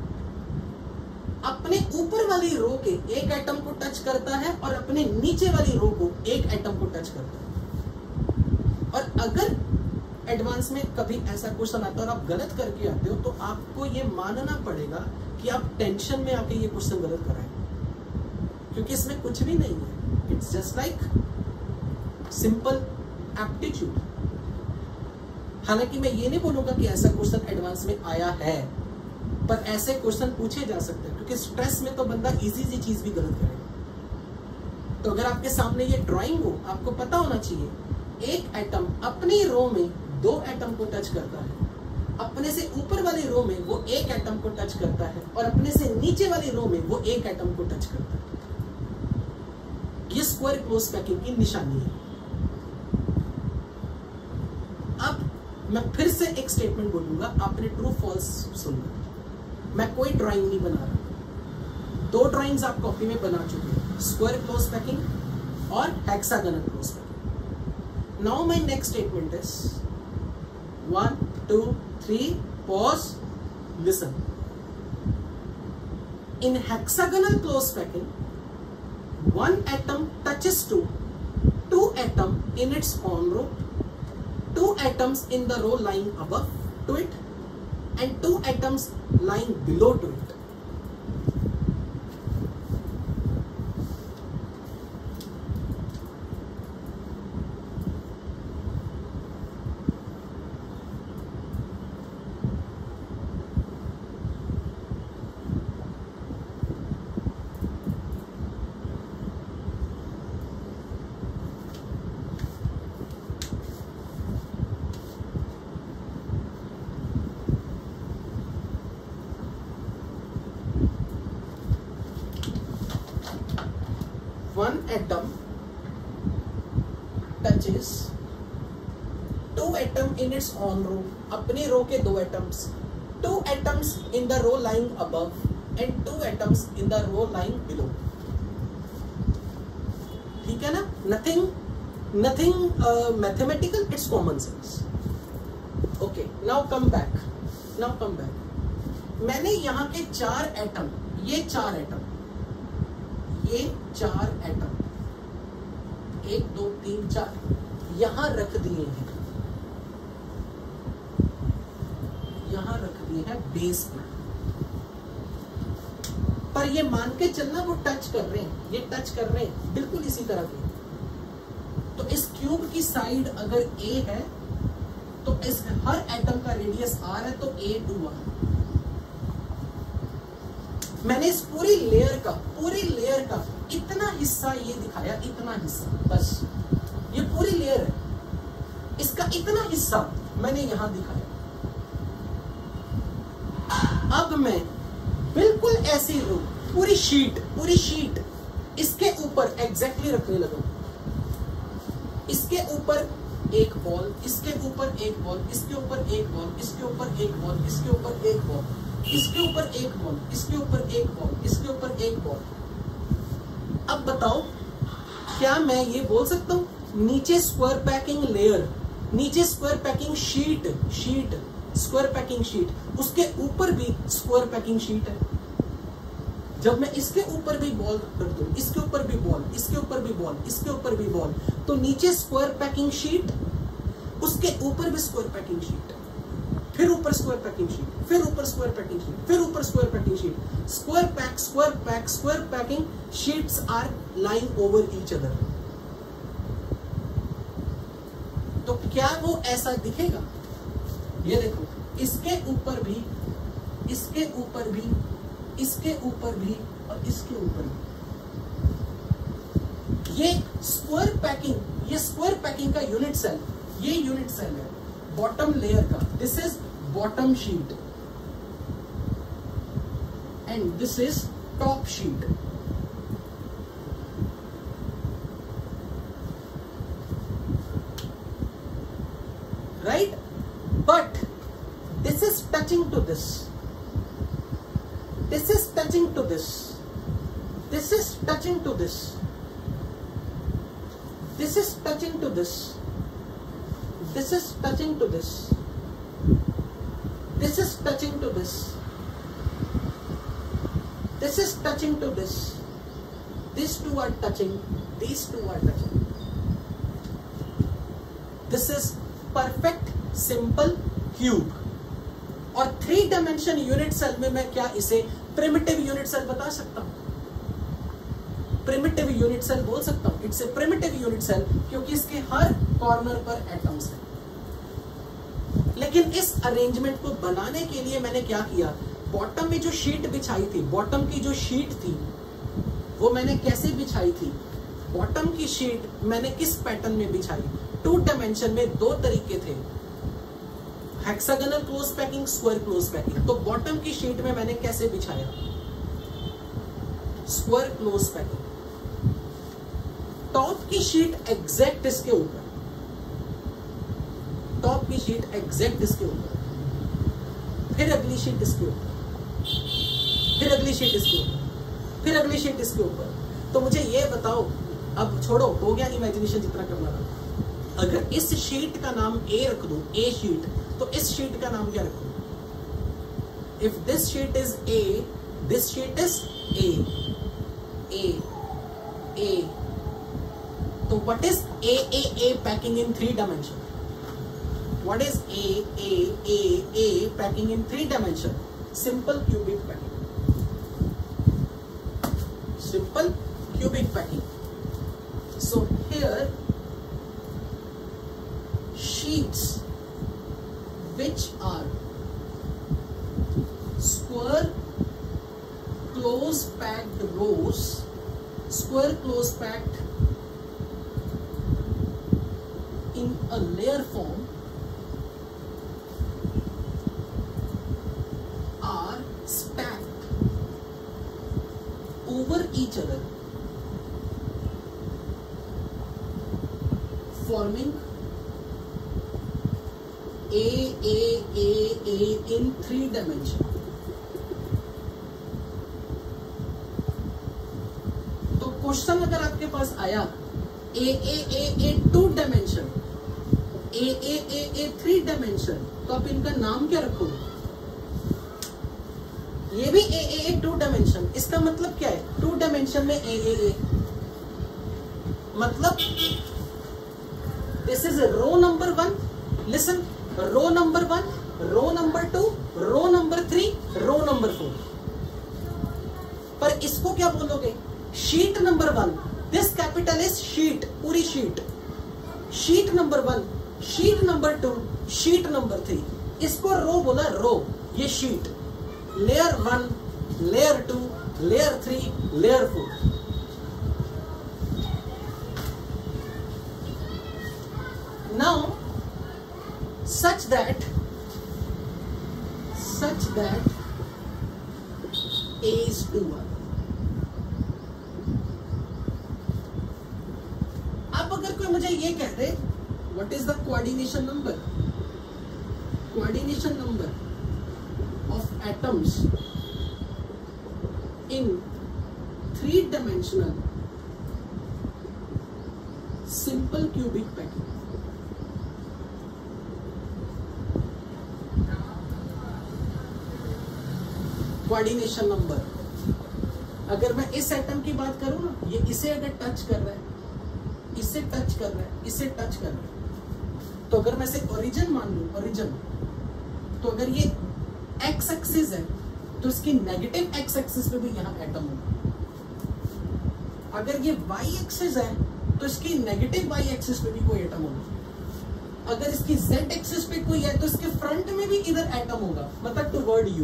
Speaker 1: अपने ऊपर वाली रो के एक एटम को टच करता है और अपने नीचे वाली रो को एक एटम को टच करता है। और अगर एडवांस में कभी ऐसा क्वेश्चन आता है और आप गलत करके आते हो तो आपको ये मानना पड़ेगा कि आप टेंशन में आके ये क्वेश्चन गलत कराए, क्योंकि इसमें कुछ भी नहीं है। It's just like simple aptitude. हालांकि मैं ये नहीं बोलूंगा कि ऐसा क्वेश्चन एडवांस में आया है, पर ऐसे क्वेश्चन पूछे जा सकते हैं, क्योंकि स्ट्रेस में तो बंदा इजी सी चीज भी गलत करेगा। तो अगर आपके सामने ये ड्राइंग हो, आपको पता होना चाहिए एक एटम अपनी रो में दो एटम को टच करता है, अपने से ऊपर वाली रो में वो एक एटम को टच करता है और अपने से नीचे वाली रो में वो एक एटम को टच करता है। ये स्क्वायर क्लोज पैकिंग की निशानी है। अब मैं फिर से एक स्टेटमेंट बोलूंगा, आपने ट्रू फॉल्स सुनना। मैं कोई ड्राइंग नहीं बना रहा, दो ड्राइंग्स आप कॉपी में बना चुके हैं, स्क्वायर क्लोज पैकिंग और hexagonal close packing. Now my next statement is 1, 2, 3, pause, listen. In hexagonal close packing, one atom touches two atom in its own row, two atoms in the row lying above to it, and two atoms lying below to it. One atom touches two atom in its own row, अपनी रो के दो atoms, two atoms in the row lying above and two atoms in the row lying below. ठीक है ना? Nothing mathematical, it's common sense. Okay, now come back. मैंने यहाँ के चार एटम, ये चार एटम 1 2 3 4 यहां रख दिए हैं बेस में, पर ये मान के चलना वो टच कर रहे हैं बिल्कुल इसी तरह के। तो इस क्यूब की साइड अगर A है तो इस हर एटम का रेडियस R है, तो A2R। मैंने इस पूरी लेयर का इतना हिस्सा ये दिखाया, इतना हिस्सा, बस ये पूरी लेयर है, इसका इतना हिस्सा मैंने यहां दिखाया। अब मैं बिल्कुल ऐसी रो, पूरी शीट इसके ऊपर एग्जैक्टली रखने लगा। इसके ऊपर एक बॉल, इसके ऊपर एक बॉल, इसके ऊपर एक बॉल, इसके ऊपर एक बॉल, इसके ऊपर एक बॉल, इसके ऊपर एक बॉल, इसके ऊपर एक बॉल, इसके ऊपर एक बॉल। अब बताओ, क्या मैं ये बोल सकता हूं नीचे स्क्वायर पैकिंग लेयर, नीचे square packing sheet, square packing sheet, उसके ऊपर भी स्क्वायर पैकिंग शीट है। जब मैं इसके ऊपर भी बॉल रख दूं, इसके ऊपर भी बॉल, इसके ऊपर भी बॉल, इसके ऊपर भी बॉल, तो नीचे स्क्वायर पैकिंग शीट, उसके ऊपर भी स्क्वायर पैकिंग शीट, फिर ऊपर स्क्वायर पैकिंग शीट, फिर ऊपर स्क्वायर पैकिंग शीट, फिर ऊपर square packing sheet, square packing sheets are lying over each other. तो क्या वो ऐसा दिखेगा? ये देखो, इसके ऊपर भी, इसके ऊपर भी, इसके ऊपर भी और इसके ऊपर भी। ये स्क्वायर पैकिंग का यूनिट सेल, ये यूनिट सेल है बॉटम लेयर का। This is bottom sheet and this is top sheet. Right? But this is touching to this, this is touching to this, this is touching to this, this is touching to this, this is touching to this, this is touching to this, this is touching to this, these two are touching, these two are touching. This is perfect simple cube. और 3 dimension unit cell में मैं क्या इसे primitive unit cell बता सकता हूं? Primitive unit cell बोल सकता हूं। It's a primitive unit cell क्योंकि इसके हर कॉर्नर पर एटम्स हैं। लेकिन इस अरेंजमेंट को बनाने के लिए मैंने क्या किया, बॉटम में जो शीट बिछाई थी, बॉटम की जो शीट थी वो मैंने कैसे बिछाई थी? बॉटम की शीट मैंने किस पैटर्न में बिछाई? 2 डायमेंशन में 2 तरीके थे, hexagonal close packing, square close packing. तो बॉटम की शीट में मैंने कैसे बिछाया? Square close packing. टॉप की शीट एग्जैक्ट इसके ऊपर, टॉप की शीट एग्जैक्ट इसके ऊपर, फिर अगली शीट इसके ऊपर, फिर अगली शीट इसके ऊपर, फिर अगली शीट इसके ऊपर। तो मुझे ये बताओ, अब छोड़ो, हो गया इमेजिनेशन जितना करना था। अगर इस शीट का नाम ए रख दूं, ए शीट, तो इस शीट का नाम क्या रखूं? If this sheet is A, this sheet is A, तो what is A packing in 3 dimension? What is A packing in 3 dimension? Simple cubic packing, simple cubic packing. So here sheets which are square close packed rows, square close packed in a layer form are stacked over each other, forming A in 3 dimension. तो question अगर आपके पास आया ए 2 dimension, ए 3 dimension, तो आप इनका नाम क्या रखोगे? ये भी ए 2 डायमेंशन, इसका मतलब क्या है? 2 डायमेंशन में ए, मतलब this is row number 1, listen, row number 1, row number 2, row number 3, row number 4। पर इसको क्या बोलोगे? Sheet number 1, this capital is sheet, पूरी sheet, sheet number 1, sheet number 2, sheet number 3। इसको रो बोला, रो, ये sheet, layer 1, layer 2, layer 3, layer 4। Now such that A:1। अब अगर कोई मुझे ये कह दे what is the coordination number, coordination number of atoms in 3-dimensional simple cubic packing, coordination number. अगर मैं इस एटम की बात करूं ना, ये इसे अगर टच कर रहा है, इसे टच कर रहा है, इसे टच कर रहा है, तो अगर मैं इसे ओरिजिन मान लूं, ओरिजिन, तो अगर ये एक्स एक्सिस है तो इसकी नेगेटिव एक्स एक्सिस पे भी यहां एटम होगा। अगर ये वाई एक्सिस है तो इसकी नेगेटिव वाई एक्सिस पे भी कोई एटम होगा। अगर इसकी जेड एक्सिस पे कोई है तो इसके फ्रंट में भी इधर एटम होगा, मतलब टुवर्ड यू।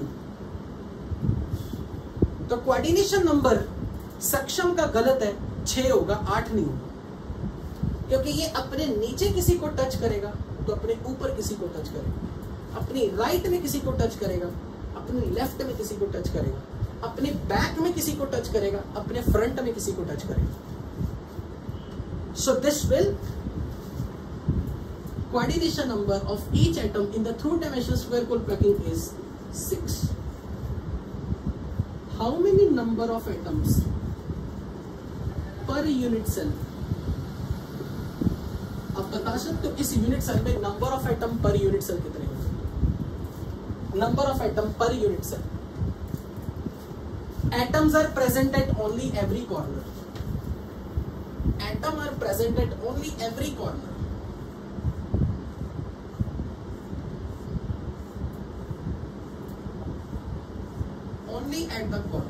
Speaker 1: तो कोऑर्डिनेशन नंबर सक्षम का गलत है, 6 होगा, 8 नहीं होगा, क्योंकि ये अपने नीचे किसी को टच करेगा तो अपने ऊपर किसी को टच करेगा, अपनी राइट में किसी को टच करेगा, अपने लेफ्ट में किसी को टच करेगा, अपने बैक में किसी को टच करेगा, अपने फ्रंट में किसी को टच करेगा। So this will coordination number of each atom in the 2-dimensional square coil packing is 6. How many number of atoms per unit cell? आप बता सकते हो इस यूनिट सेल में number of atom per unit cell कितने होंगे? Number of atom per unit cell. Atoms are present at only every corner. Atom are present at only every corner. Only at the corner.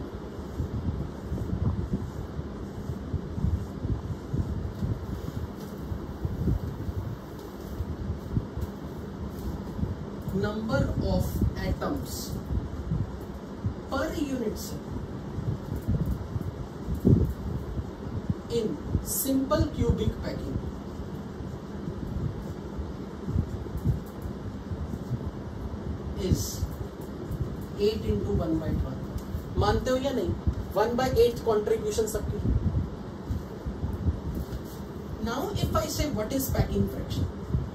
Speaker 1: Number of atoms per unit cell in simple cubic packing is 8 into 1/12. मानते हो या नहीं? 1/8 contribution सबकी। Now if I say what is packing fraction?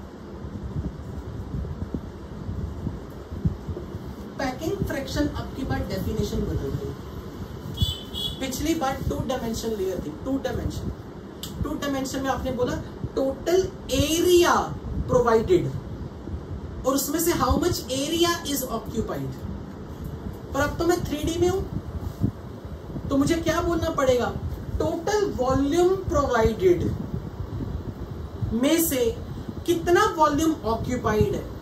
Speaker 1: Packing fraction अब की बार definition बदल गई। पिछली बार 2-dimension लेयर थी, 2 dimension में आपने बोला टोटल एरिया प्रोवाइडेड, और उसमें से how much area is occupied. पर अब तो मैं 3D में हूं, तो मुझे क्या बोलना पड़ेगा? टोटल वॉल्यूम प्रोवाइडेड में से कितना वॉल्यूम ऑक्यूपाइड है।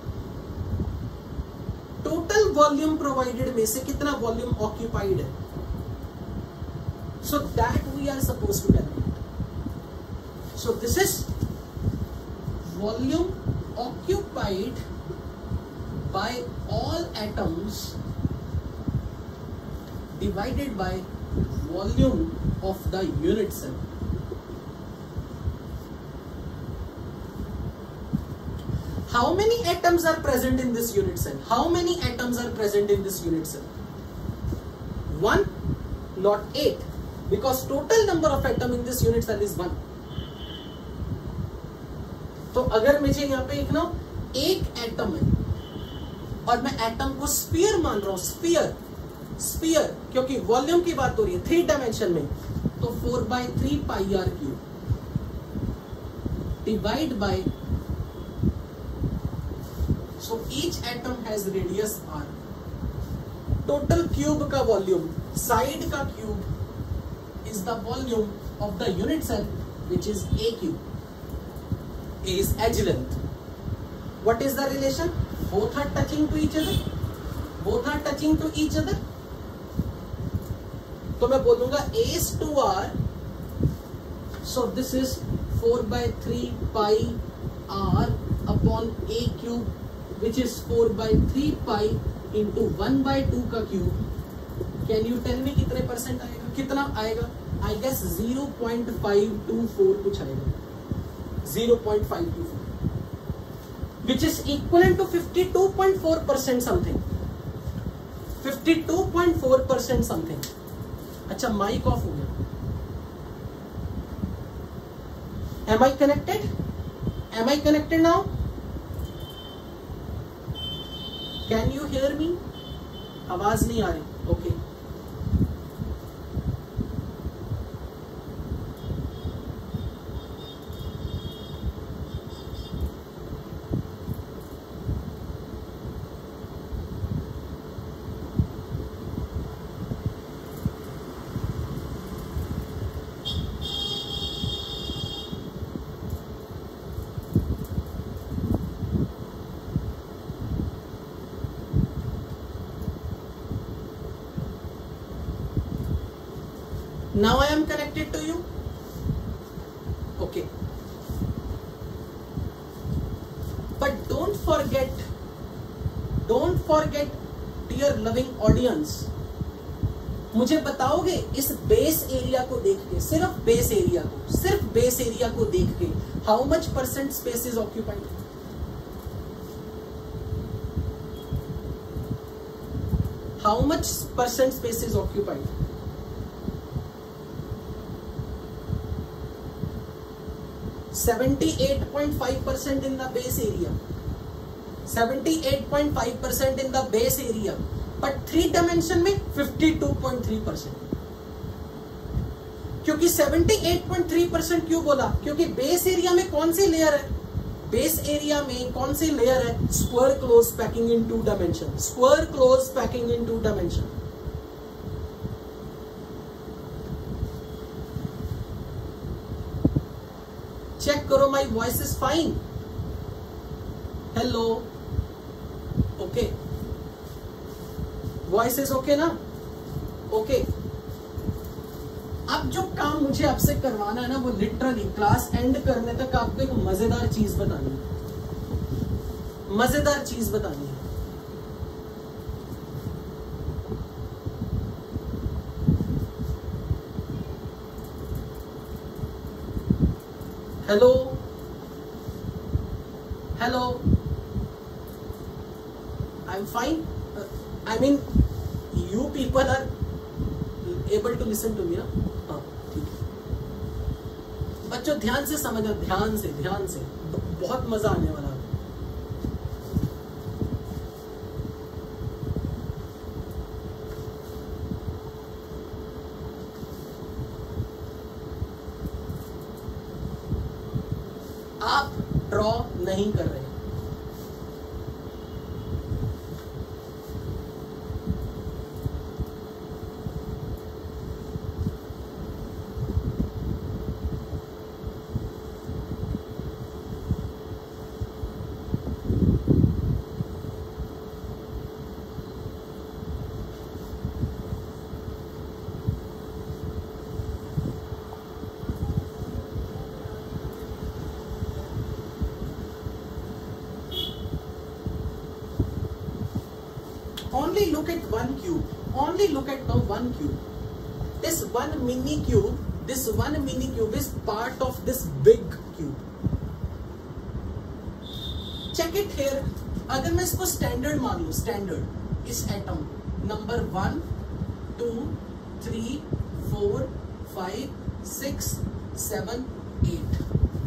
Speaker 1: टोटल वॉल्यूम प्रोवाइडेड में से कितना वॉल्यूम ऑक्यूपाइड है। So that we are supposed to calculate. So this is volume occupied by all atoms divided by volume of the unit cell. How many atoms are present in this unit cell? How many atoms are present in this unit cell? 1, not 8. Because total number of atom in this unit cell is 1. तो अगर मुझे यहाँ पे एक ना एक atom है और मैं एटम को स्फीयर मान रहा हूं, स्फीयर क्योंकि वॉल्यूम की बात हो रही है 3 dimension में, तो 4/3 πr³ divide by, so each atom has radius r। Total cube का वॉल्यूम, साइड का cube is the volume of the unit cell, which is AQ. A is edge length. What is the relation? Both are touching to each other. Both are touching to each other. तो मैं बोलूंगा A is 2r. So this is 4/3 pi r upon A cube, which is 4/3 pi into 1/2 का क्यूब। Can you tell me कितने percent आएगा? कितना आएगा? I guess 0.524 कुछ आएगा, 0.524, which is equivalent to 52.4% something. 52.4% something. अच्छा माइक ऑफ हो गया। Am I connected? Am I connected now? Can you hear me? आवाज नहीं आ रही। Okay now I am connected to you. Okay, but don't forget dear loving audience, मुझे बताओगे इस बेस एरिया को देख के, सिर्फ बेस एरिया को देख के how much percent space is occupied? How much percent space is occupied? 78.5% in the base area. 78.5% in the base area. But 3 dimension में 52.3%. क्योंकि 78.3% क्यों बोला? क्योंकि बेस एरिया में कौन सी लेयर है? बेस एरिया में कौन सी लेयर है? Square close packing in 2 dimension. Square close packing in 2 dimension. Check करो my voice is fine. Hello okay, voice is okay ना? ओके अब जो काम मुझे आपसे करवाना है ना, वो लिटरली क्लास एंड करने तक आपको एक मजेदार चीज बतानी है. मजेदार चीज बतानी है. Hello hello, I am fine. I mean you people are able to listen to me ना? हाँ ठीक है बच्चों, ध्यान से समझो, ध्यान से बहुत मजा आने वाला है. आप ड्रॉ नहीं कर रहे. Only look at one cube. Only look at now one cube. This one mini cube is part of this big cube. Check it here. अगर मैं इसको स्टैंडर्ड मान लूं, स्टैंडर्ड इस एटम नंबर 1 2 3 4 5 6 7 8,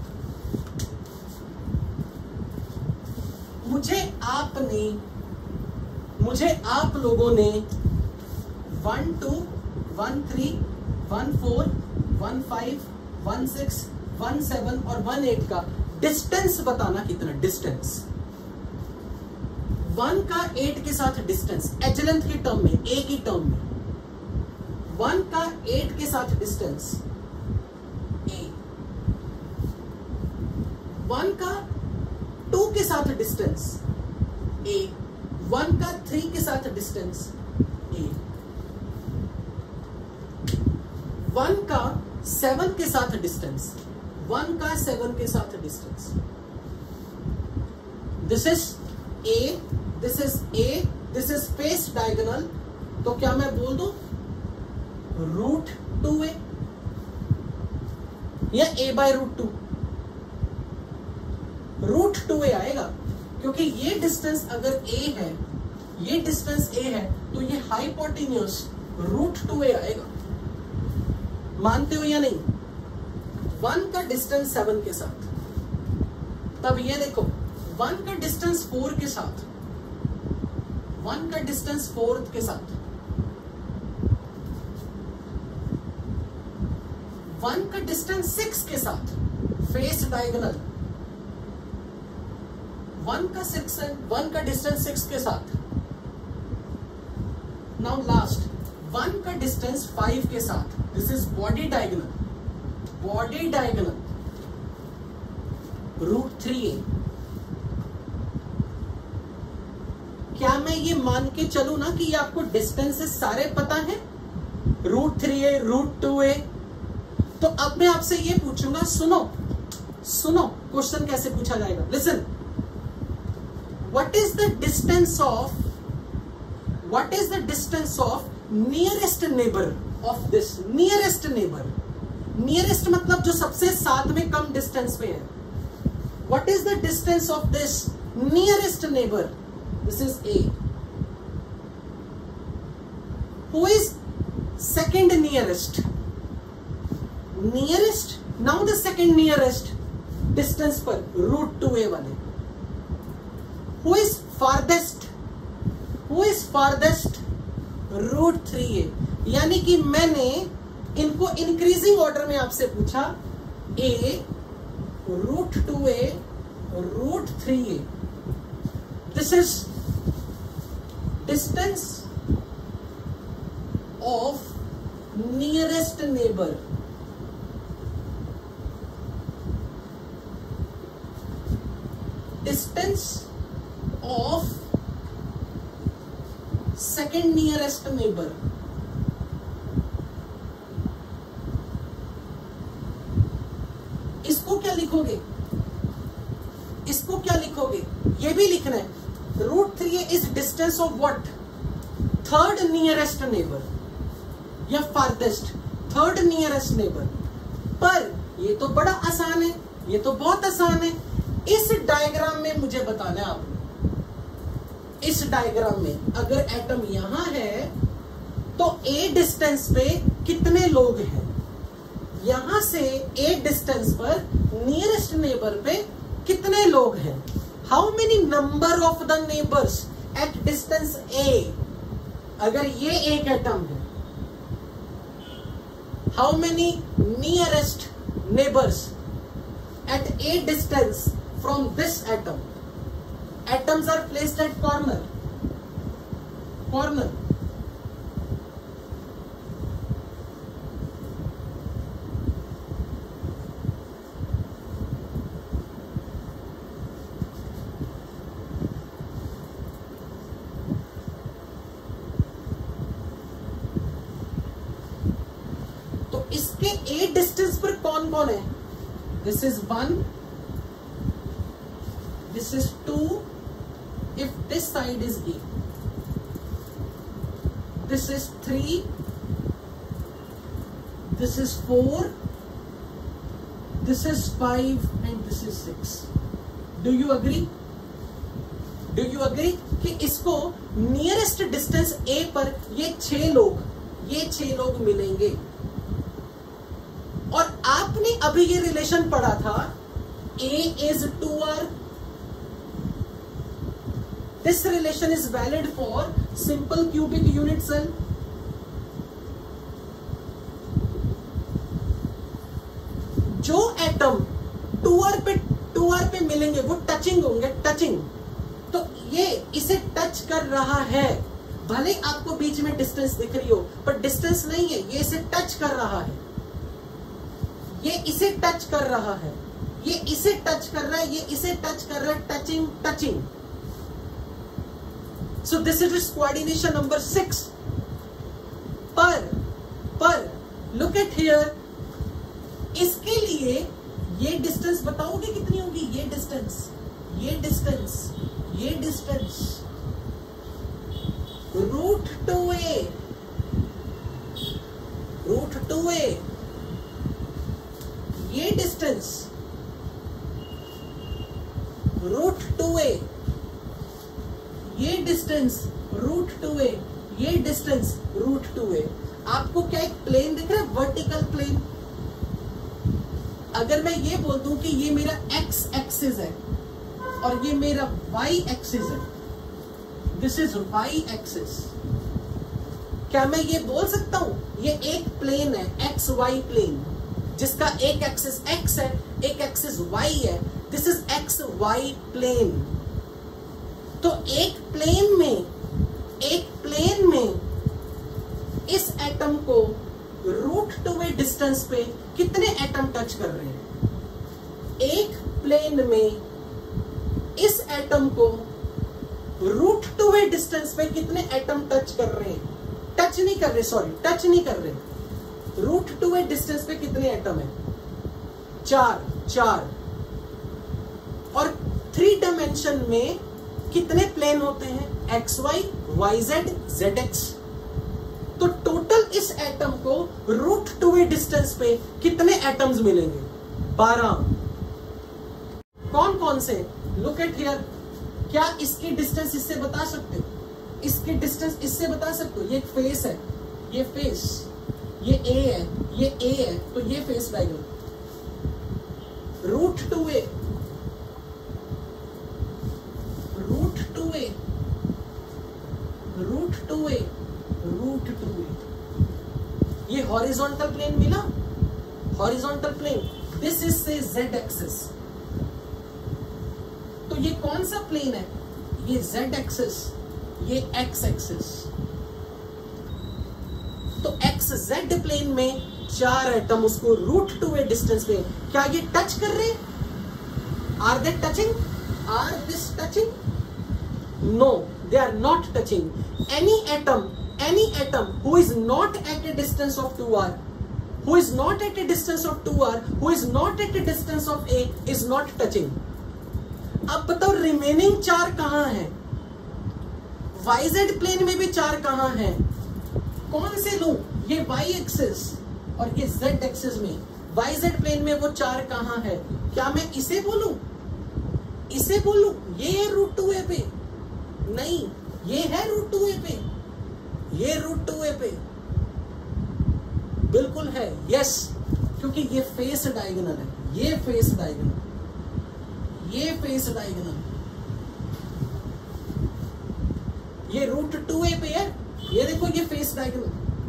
Speaker 1: मुझे आप लोगों ने 1 2 1 3 1 4 1 5 1 6 1 7 और 1 8 का डिस्टेंस बताना. कितना डिस्टेंस? 1 का 8 के साथ डिस्टेंस एच लेंथ की टर्म में, ए की टर्म में 1 का 8 के साथ डिस्टेंस ए, 1 का 2 के साथ डिस्टेंस ए, 1 का 3 के साथ डिस्टेंस ए, 1 का 7 के साथ डिस्टेंस, 1 का 7 के साथ distance. This is A, this is A, this is space diagonal. तो क्या मैं बोल दूं √2a या a/√2? √2a आएगा क्योंकि ये डिस्टेंस अगर a है ये डिस्टेंस a है, तो ये हाइपोटेन्यूज √2a आएगा। मानते हो या नहीं? 1 का डिस्टेंस 7 के साथ, तब ये देखो 1 का डिस्टेंस 4 के साथ, 1 का डिस्टेंस 4 के साथ, 1 का डिस्टेंस 6 के साथ, फेस डायगोनल 1 का डिस्टेंस 6 के साथ। नाउ लास्ट 1 का डिस्टेंस 5 के साथ, this is body diagonal √3a। क्या मैं ये मान के चलूं ना कि ये आपको डिस्टेंसेस सारे पता है, √3a √2a? तो अब मैं आपसे ये पूछूंगा, सुनो क्वेश्चन कैसे पूछा जाएगा। Listen, what is the distance of nearest neighbor of this? nearest मतलब जो सबसे साथ में कम डिस्टेंस पे है। what is the distance of this nearest neighbor? this is a. who is second nearest? now the second nearest distance पर √2a वाले। who is farthest? √3a। यानी कि मैंने इनको इंक्रीजिंग ऑर्डर में आपसे पूछा, a √2a √3a। This is distance of nearest neighbour. Distance of second nearest neighbour. इसको क्या लिखोगे? ये भी लिखना है, √3a is distance of what? Third nearest neighbour या फारदेस्ट थर्ड नियरेस्ट नेबर। पर ये तो बड़ा आसान है, ये तो बहुत आसान है। इस डायग्राम में मुझे बताना है आपने, इस डायग्राम में अगर एटम यहां है तो a डिस्टेंस पे कितने लोग हैं? यहां से a डिस्टेंस पर नियरेस्ट नेबर पे कितने लोग हैं? How many number of the neighbours at distance a? अगर ये एक एटम है, how many nearest neighbours at a distance from this atom? Atoms are placed at corner. तो इसके a डिस्टेंस पर कौन कौन है? This is 1, this is 2, if this side is A, this is 3, this is 4, this is 5 and this is 6. Do you agree? कि इसको nearest distance A पर ये 6 लोग मिलेंगे। और आपने अभी ये रिलेशन पढ़ा था, A is 2R. This relation is valid for simple cubic unit cell. जो एटम 2R पे मिलेंगे वो टचिंग होंगे, टचिंग। तो ये इसे टच कर रहा है, भले आपको बीच में डिस्टेंस दिख रही हो, पर डिस्टेंस नहीं है, ये इसे टच कर रहा है, ये इसे टच कर रहा है, ये इसे टच कर रहा है, ये इसे टच कर रहा है, touching. So this is coordination number 6. पर look at here, इसके लिए ये डिस्टेंस बताओगे कितनी होगी? ये डिस्टेंस √2a, ये डिस्टेंस √2a, ये डिस्टेंस √2a, ये डिस्टेंस √2a। आपको क्या एक प्लेन दिख रहा है, वर्टिकल प्लेन। अगर मैं ये बोल दूं कि ये मेरा x एक्सिस है और ये मेरा y एक्सिस है, दिस इज y एक्सिस, क्या मैं ये बोल सकता हूं ये एक प्लेन है, एक्स वाई प्लेन, जिसका एक एक्सिस x है, एक एक्सिस y है, this is X Y plane. तो एक प्लेन में इस एटम को √2a डिस्टेंस पे कितने एटम टच कर रहे हैं? एक प्लेन में इस एटम को √2a डिस्टेंस पे कितने एटम टच कर रहे हैं? टच नहीं कर रहे, √2a डिस्टेंस पे कितने एटम है? 4। और 3 डायमेंशन में कितने प्लेन होते हैं? XY, YZ, ZX। तो टोटल इस एटम को √2a डिस्टेंस पे कितने एटम्स मिलेंगे? 12। कौन कौन से? Look at here. क्या इसकी डिस्टेंस इससे बता सकते हो? इसकी डिस्टेंस इससे बता सकते हो? ये एक फेस है, ये फेस, ये A है, ये A है, तो ये फेस डायग्राम √2a ये हॉरिजॉन्टल प्लेन मिला, हॉरिजॉन्टल प्लेन, दिस इज से Z एक्सिस। तो ये कौन सा प्लेन है? ये Z एक्सिस, ये X एक्सिस। तो XZ प्लेन में 4 एटम उसको √2a डिस्टेंस पे, क्या ये टच कर रहे हैं? Are they touching? Are this touching? No, they are not touching. Any atom who is not at a distance of 2r, who is not at a distance of 2r, who is not at a distance of a, is not touching. अब बताओ remaining 4 कहां हैं? YZ plane में भी 4 कहां हैं? कौन से लूं? ये Y एक्सिस और ये Z एक्सिस में, YZ प्लेन में वो 4 कहां है? क्या मैं इसे बोलूं? ये √2a पे? नहीं, ये है √2a पे, ये √2a पे बिल्कुल है, यस, क्योंकि ये फेस डायगोनल है, ये फेस डायगोनल, ये फेस डायगोनल, ये √2a पे है। ये देखो, ये फेस डायगोनल,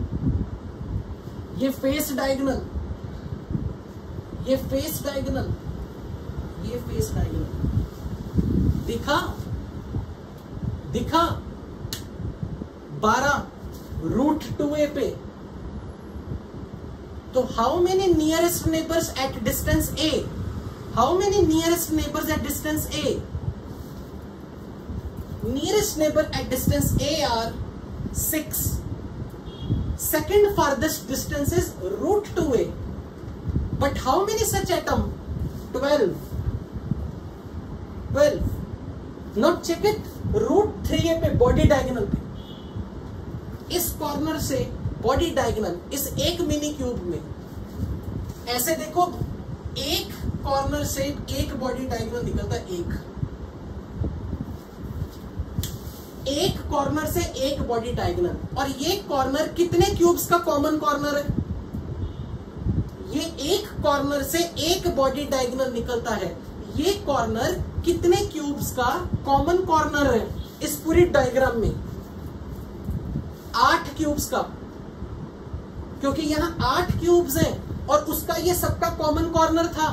Speaker 1: ये फेस डायगोनल, ये फेस डायगोनल, ये फेस डायगोनल। दिखा 12 √2a पे। तो how many nearest neighbours at distance a? How many nearest neighbours at distance a? Nearest neighbor at distance a are 6. Second farthest distance is √2a. But how many such atom? 12. Now check it. √3a पे body diagonal पे, इस corner से body diagonal, इस एक mini cube में ऐसे देखो, एक कॉर्नर से एक बॉडी डायगोनल निकलता है, एक कॉर्नर से एक बॉडी डायगोनल। और ये कॉर्नर कितने क्यूब्स का कॉमन कॉर्नर है? ये एक कॉर्नर से एक बॉडी डायगोनल निकलता है, ये कॉर्नर कितने क्यूब्स का कॉमन कॉर्नर है इस पूरी डायग्राम में? 8 क्यूब्स का, क्योंकि यहां 8 क्यूब्स हैं और उसका ये सबका कॉमन कॉर्नर था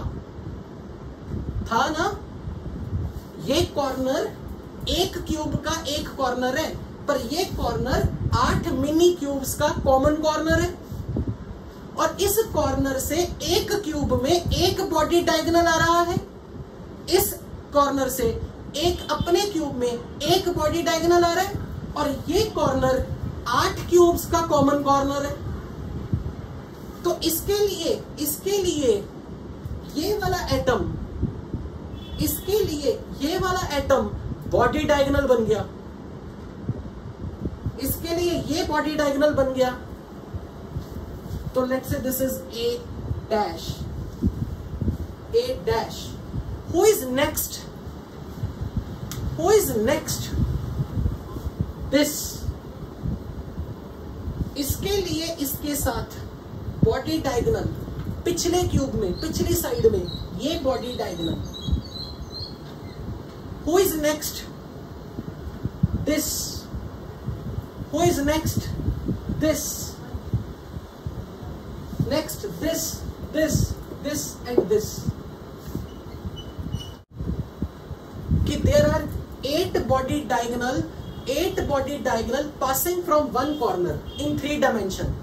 Speaker 1: ना। ये कॉर्नर एक क्यूब का एक कॉर्नर है, पर ये कॉर्नर 8 मिनी क्यूब्स का कॉमन कॉर्नर है। और इस कॉर्नर से एक क्यूब में एक बॉडी डायगोनल आ रहा है, इस कॉर्नर से एक अपने क्यूब में एक बॉडी डायगोनल आ रहा है, और ये कॉर्नर 8 क्यूब्स का कॉमन कॉर्नर है। तो इसके लिए ये वाला एटम, इसके लिए ये वाला एटम बॉडी डायगोनल बन गया, इसके लिए ये बॉडी डायगोनल बन गया। तो let's say this is A dash, A dash. Who is next? Who is next? This, इसके लिए इसके साथ बॉडी डायगोनल पिछले क्यूब में, पिछली साइड में ये body diagonal. Who is next? This. Who is next? This. Next this, this, this and this. कि there are 8 body diagonal passing from one corner in 3 dimension.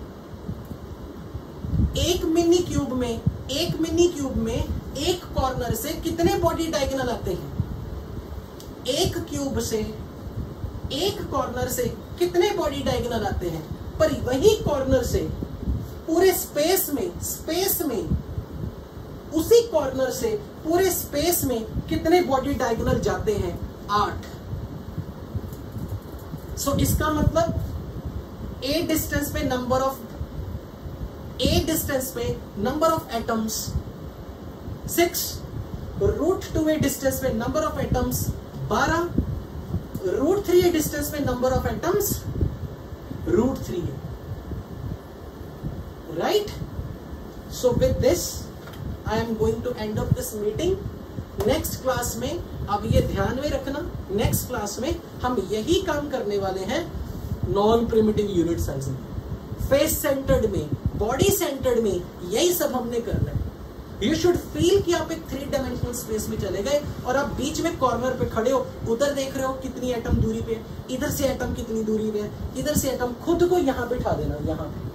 Speaker 1: एक मिनी क्यूब में एक corner से कितने बॉडी डायगोनल आते हैं? एक cube से एक कॉर्नर से कितने बॉडी डायगोनल आते हैं? पर वही कॉर्नर से पूरे स्पेस में उसी कॉर्नर से पूरे स्पेस में कितने बॉडी डायगोनल जाते हैं? 8. सो इसका मतलब ए डिस्टेंस पे number of atoms 6, √2a distance पे number of atoms 12, √3a distance पे number of atoms √3a. Right? So with this I am going to end of this meeting. Next class में, अब ये ध्यान में रखना, नेक्स्ट क्लास में हम यही काम करने वाले हैं नॉन प्रिमिटिव यूनिट साइज में, फेस सेंटर्ड में, बॉडी सेंटर्ड में, यही सब हमने करना है. यू शुड फील कि आप एक 3 डायमेंशनल स्पेस में चले गए और आप बीच में कॉर्नर पे खड़े हो, उधर देख रहे हो कितनी एटम दूरी पे, इधर से एटम कितनी दूरी पे, इधर से एटम, खुद को यहां पे उठा देना, यहां पे.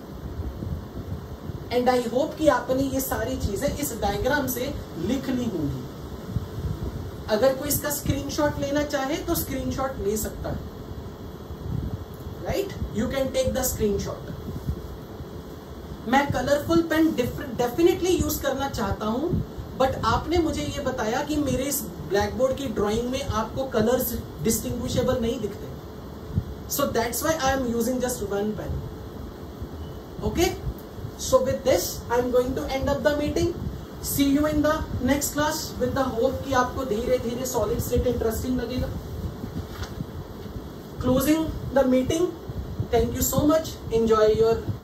Speaker 1: एंड आई होप कि आपने ये सारी चीजें इस डायग्राम से लिख ली होंगी. अगर कोई इसका स्क्रीनशॉट लेना चाहे तो स्क्रीनशॉट ले सकता है. Right? You can take the screenshot. मैं कलरफुल पेन डेफिनेटली यूज करना चाहता हूं, बट आपने मुझे ये बताया कि मेरे इस ब्लैक बोर्ड की ड्राइंग में आपको कलर्स डिस्टिंग्विशेबल नहीं दिखते. So that's why I am using just one pen. Okay? So with this, I am going to end up the meeting. See you in the next class with the hope कि आपको धीरे धीरे solid state interesting लगेगा. Closing the meeting. Thank you so much. Enjoy your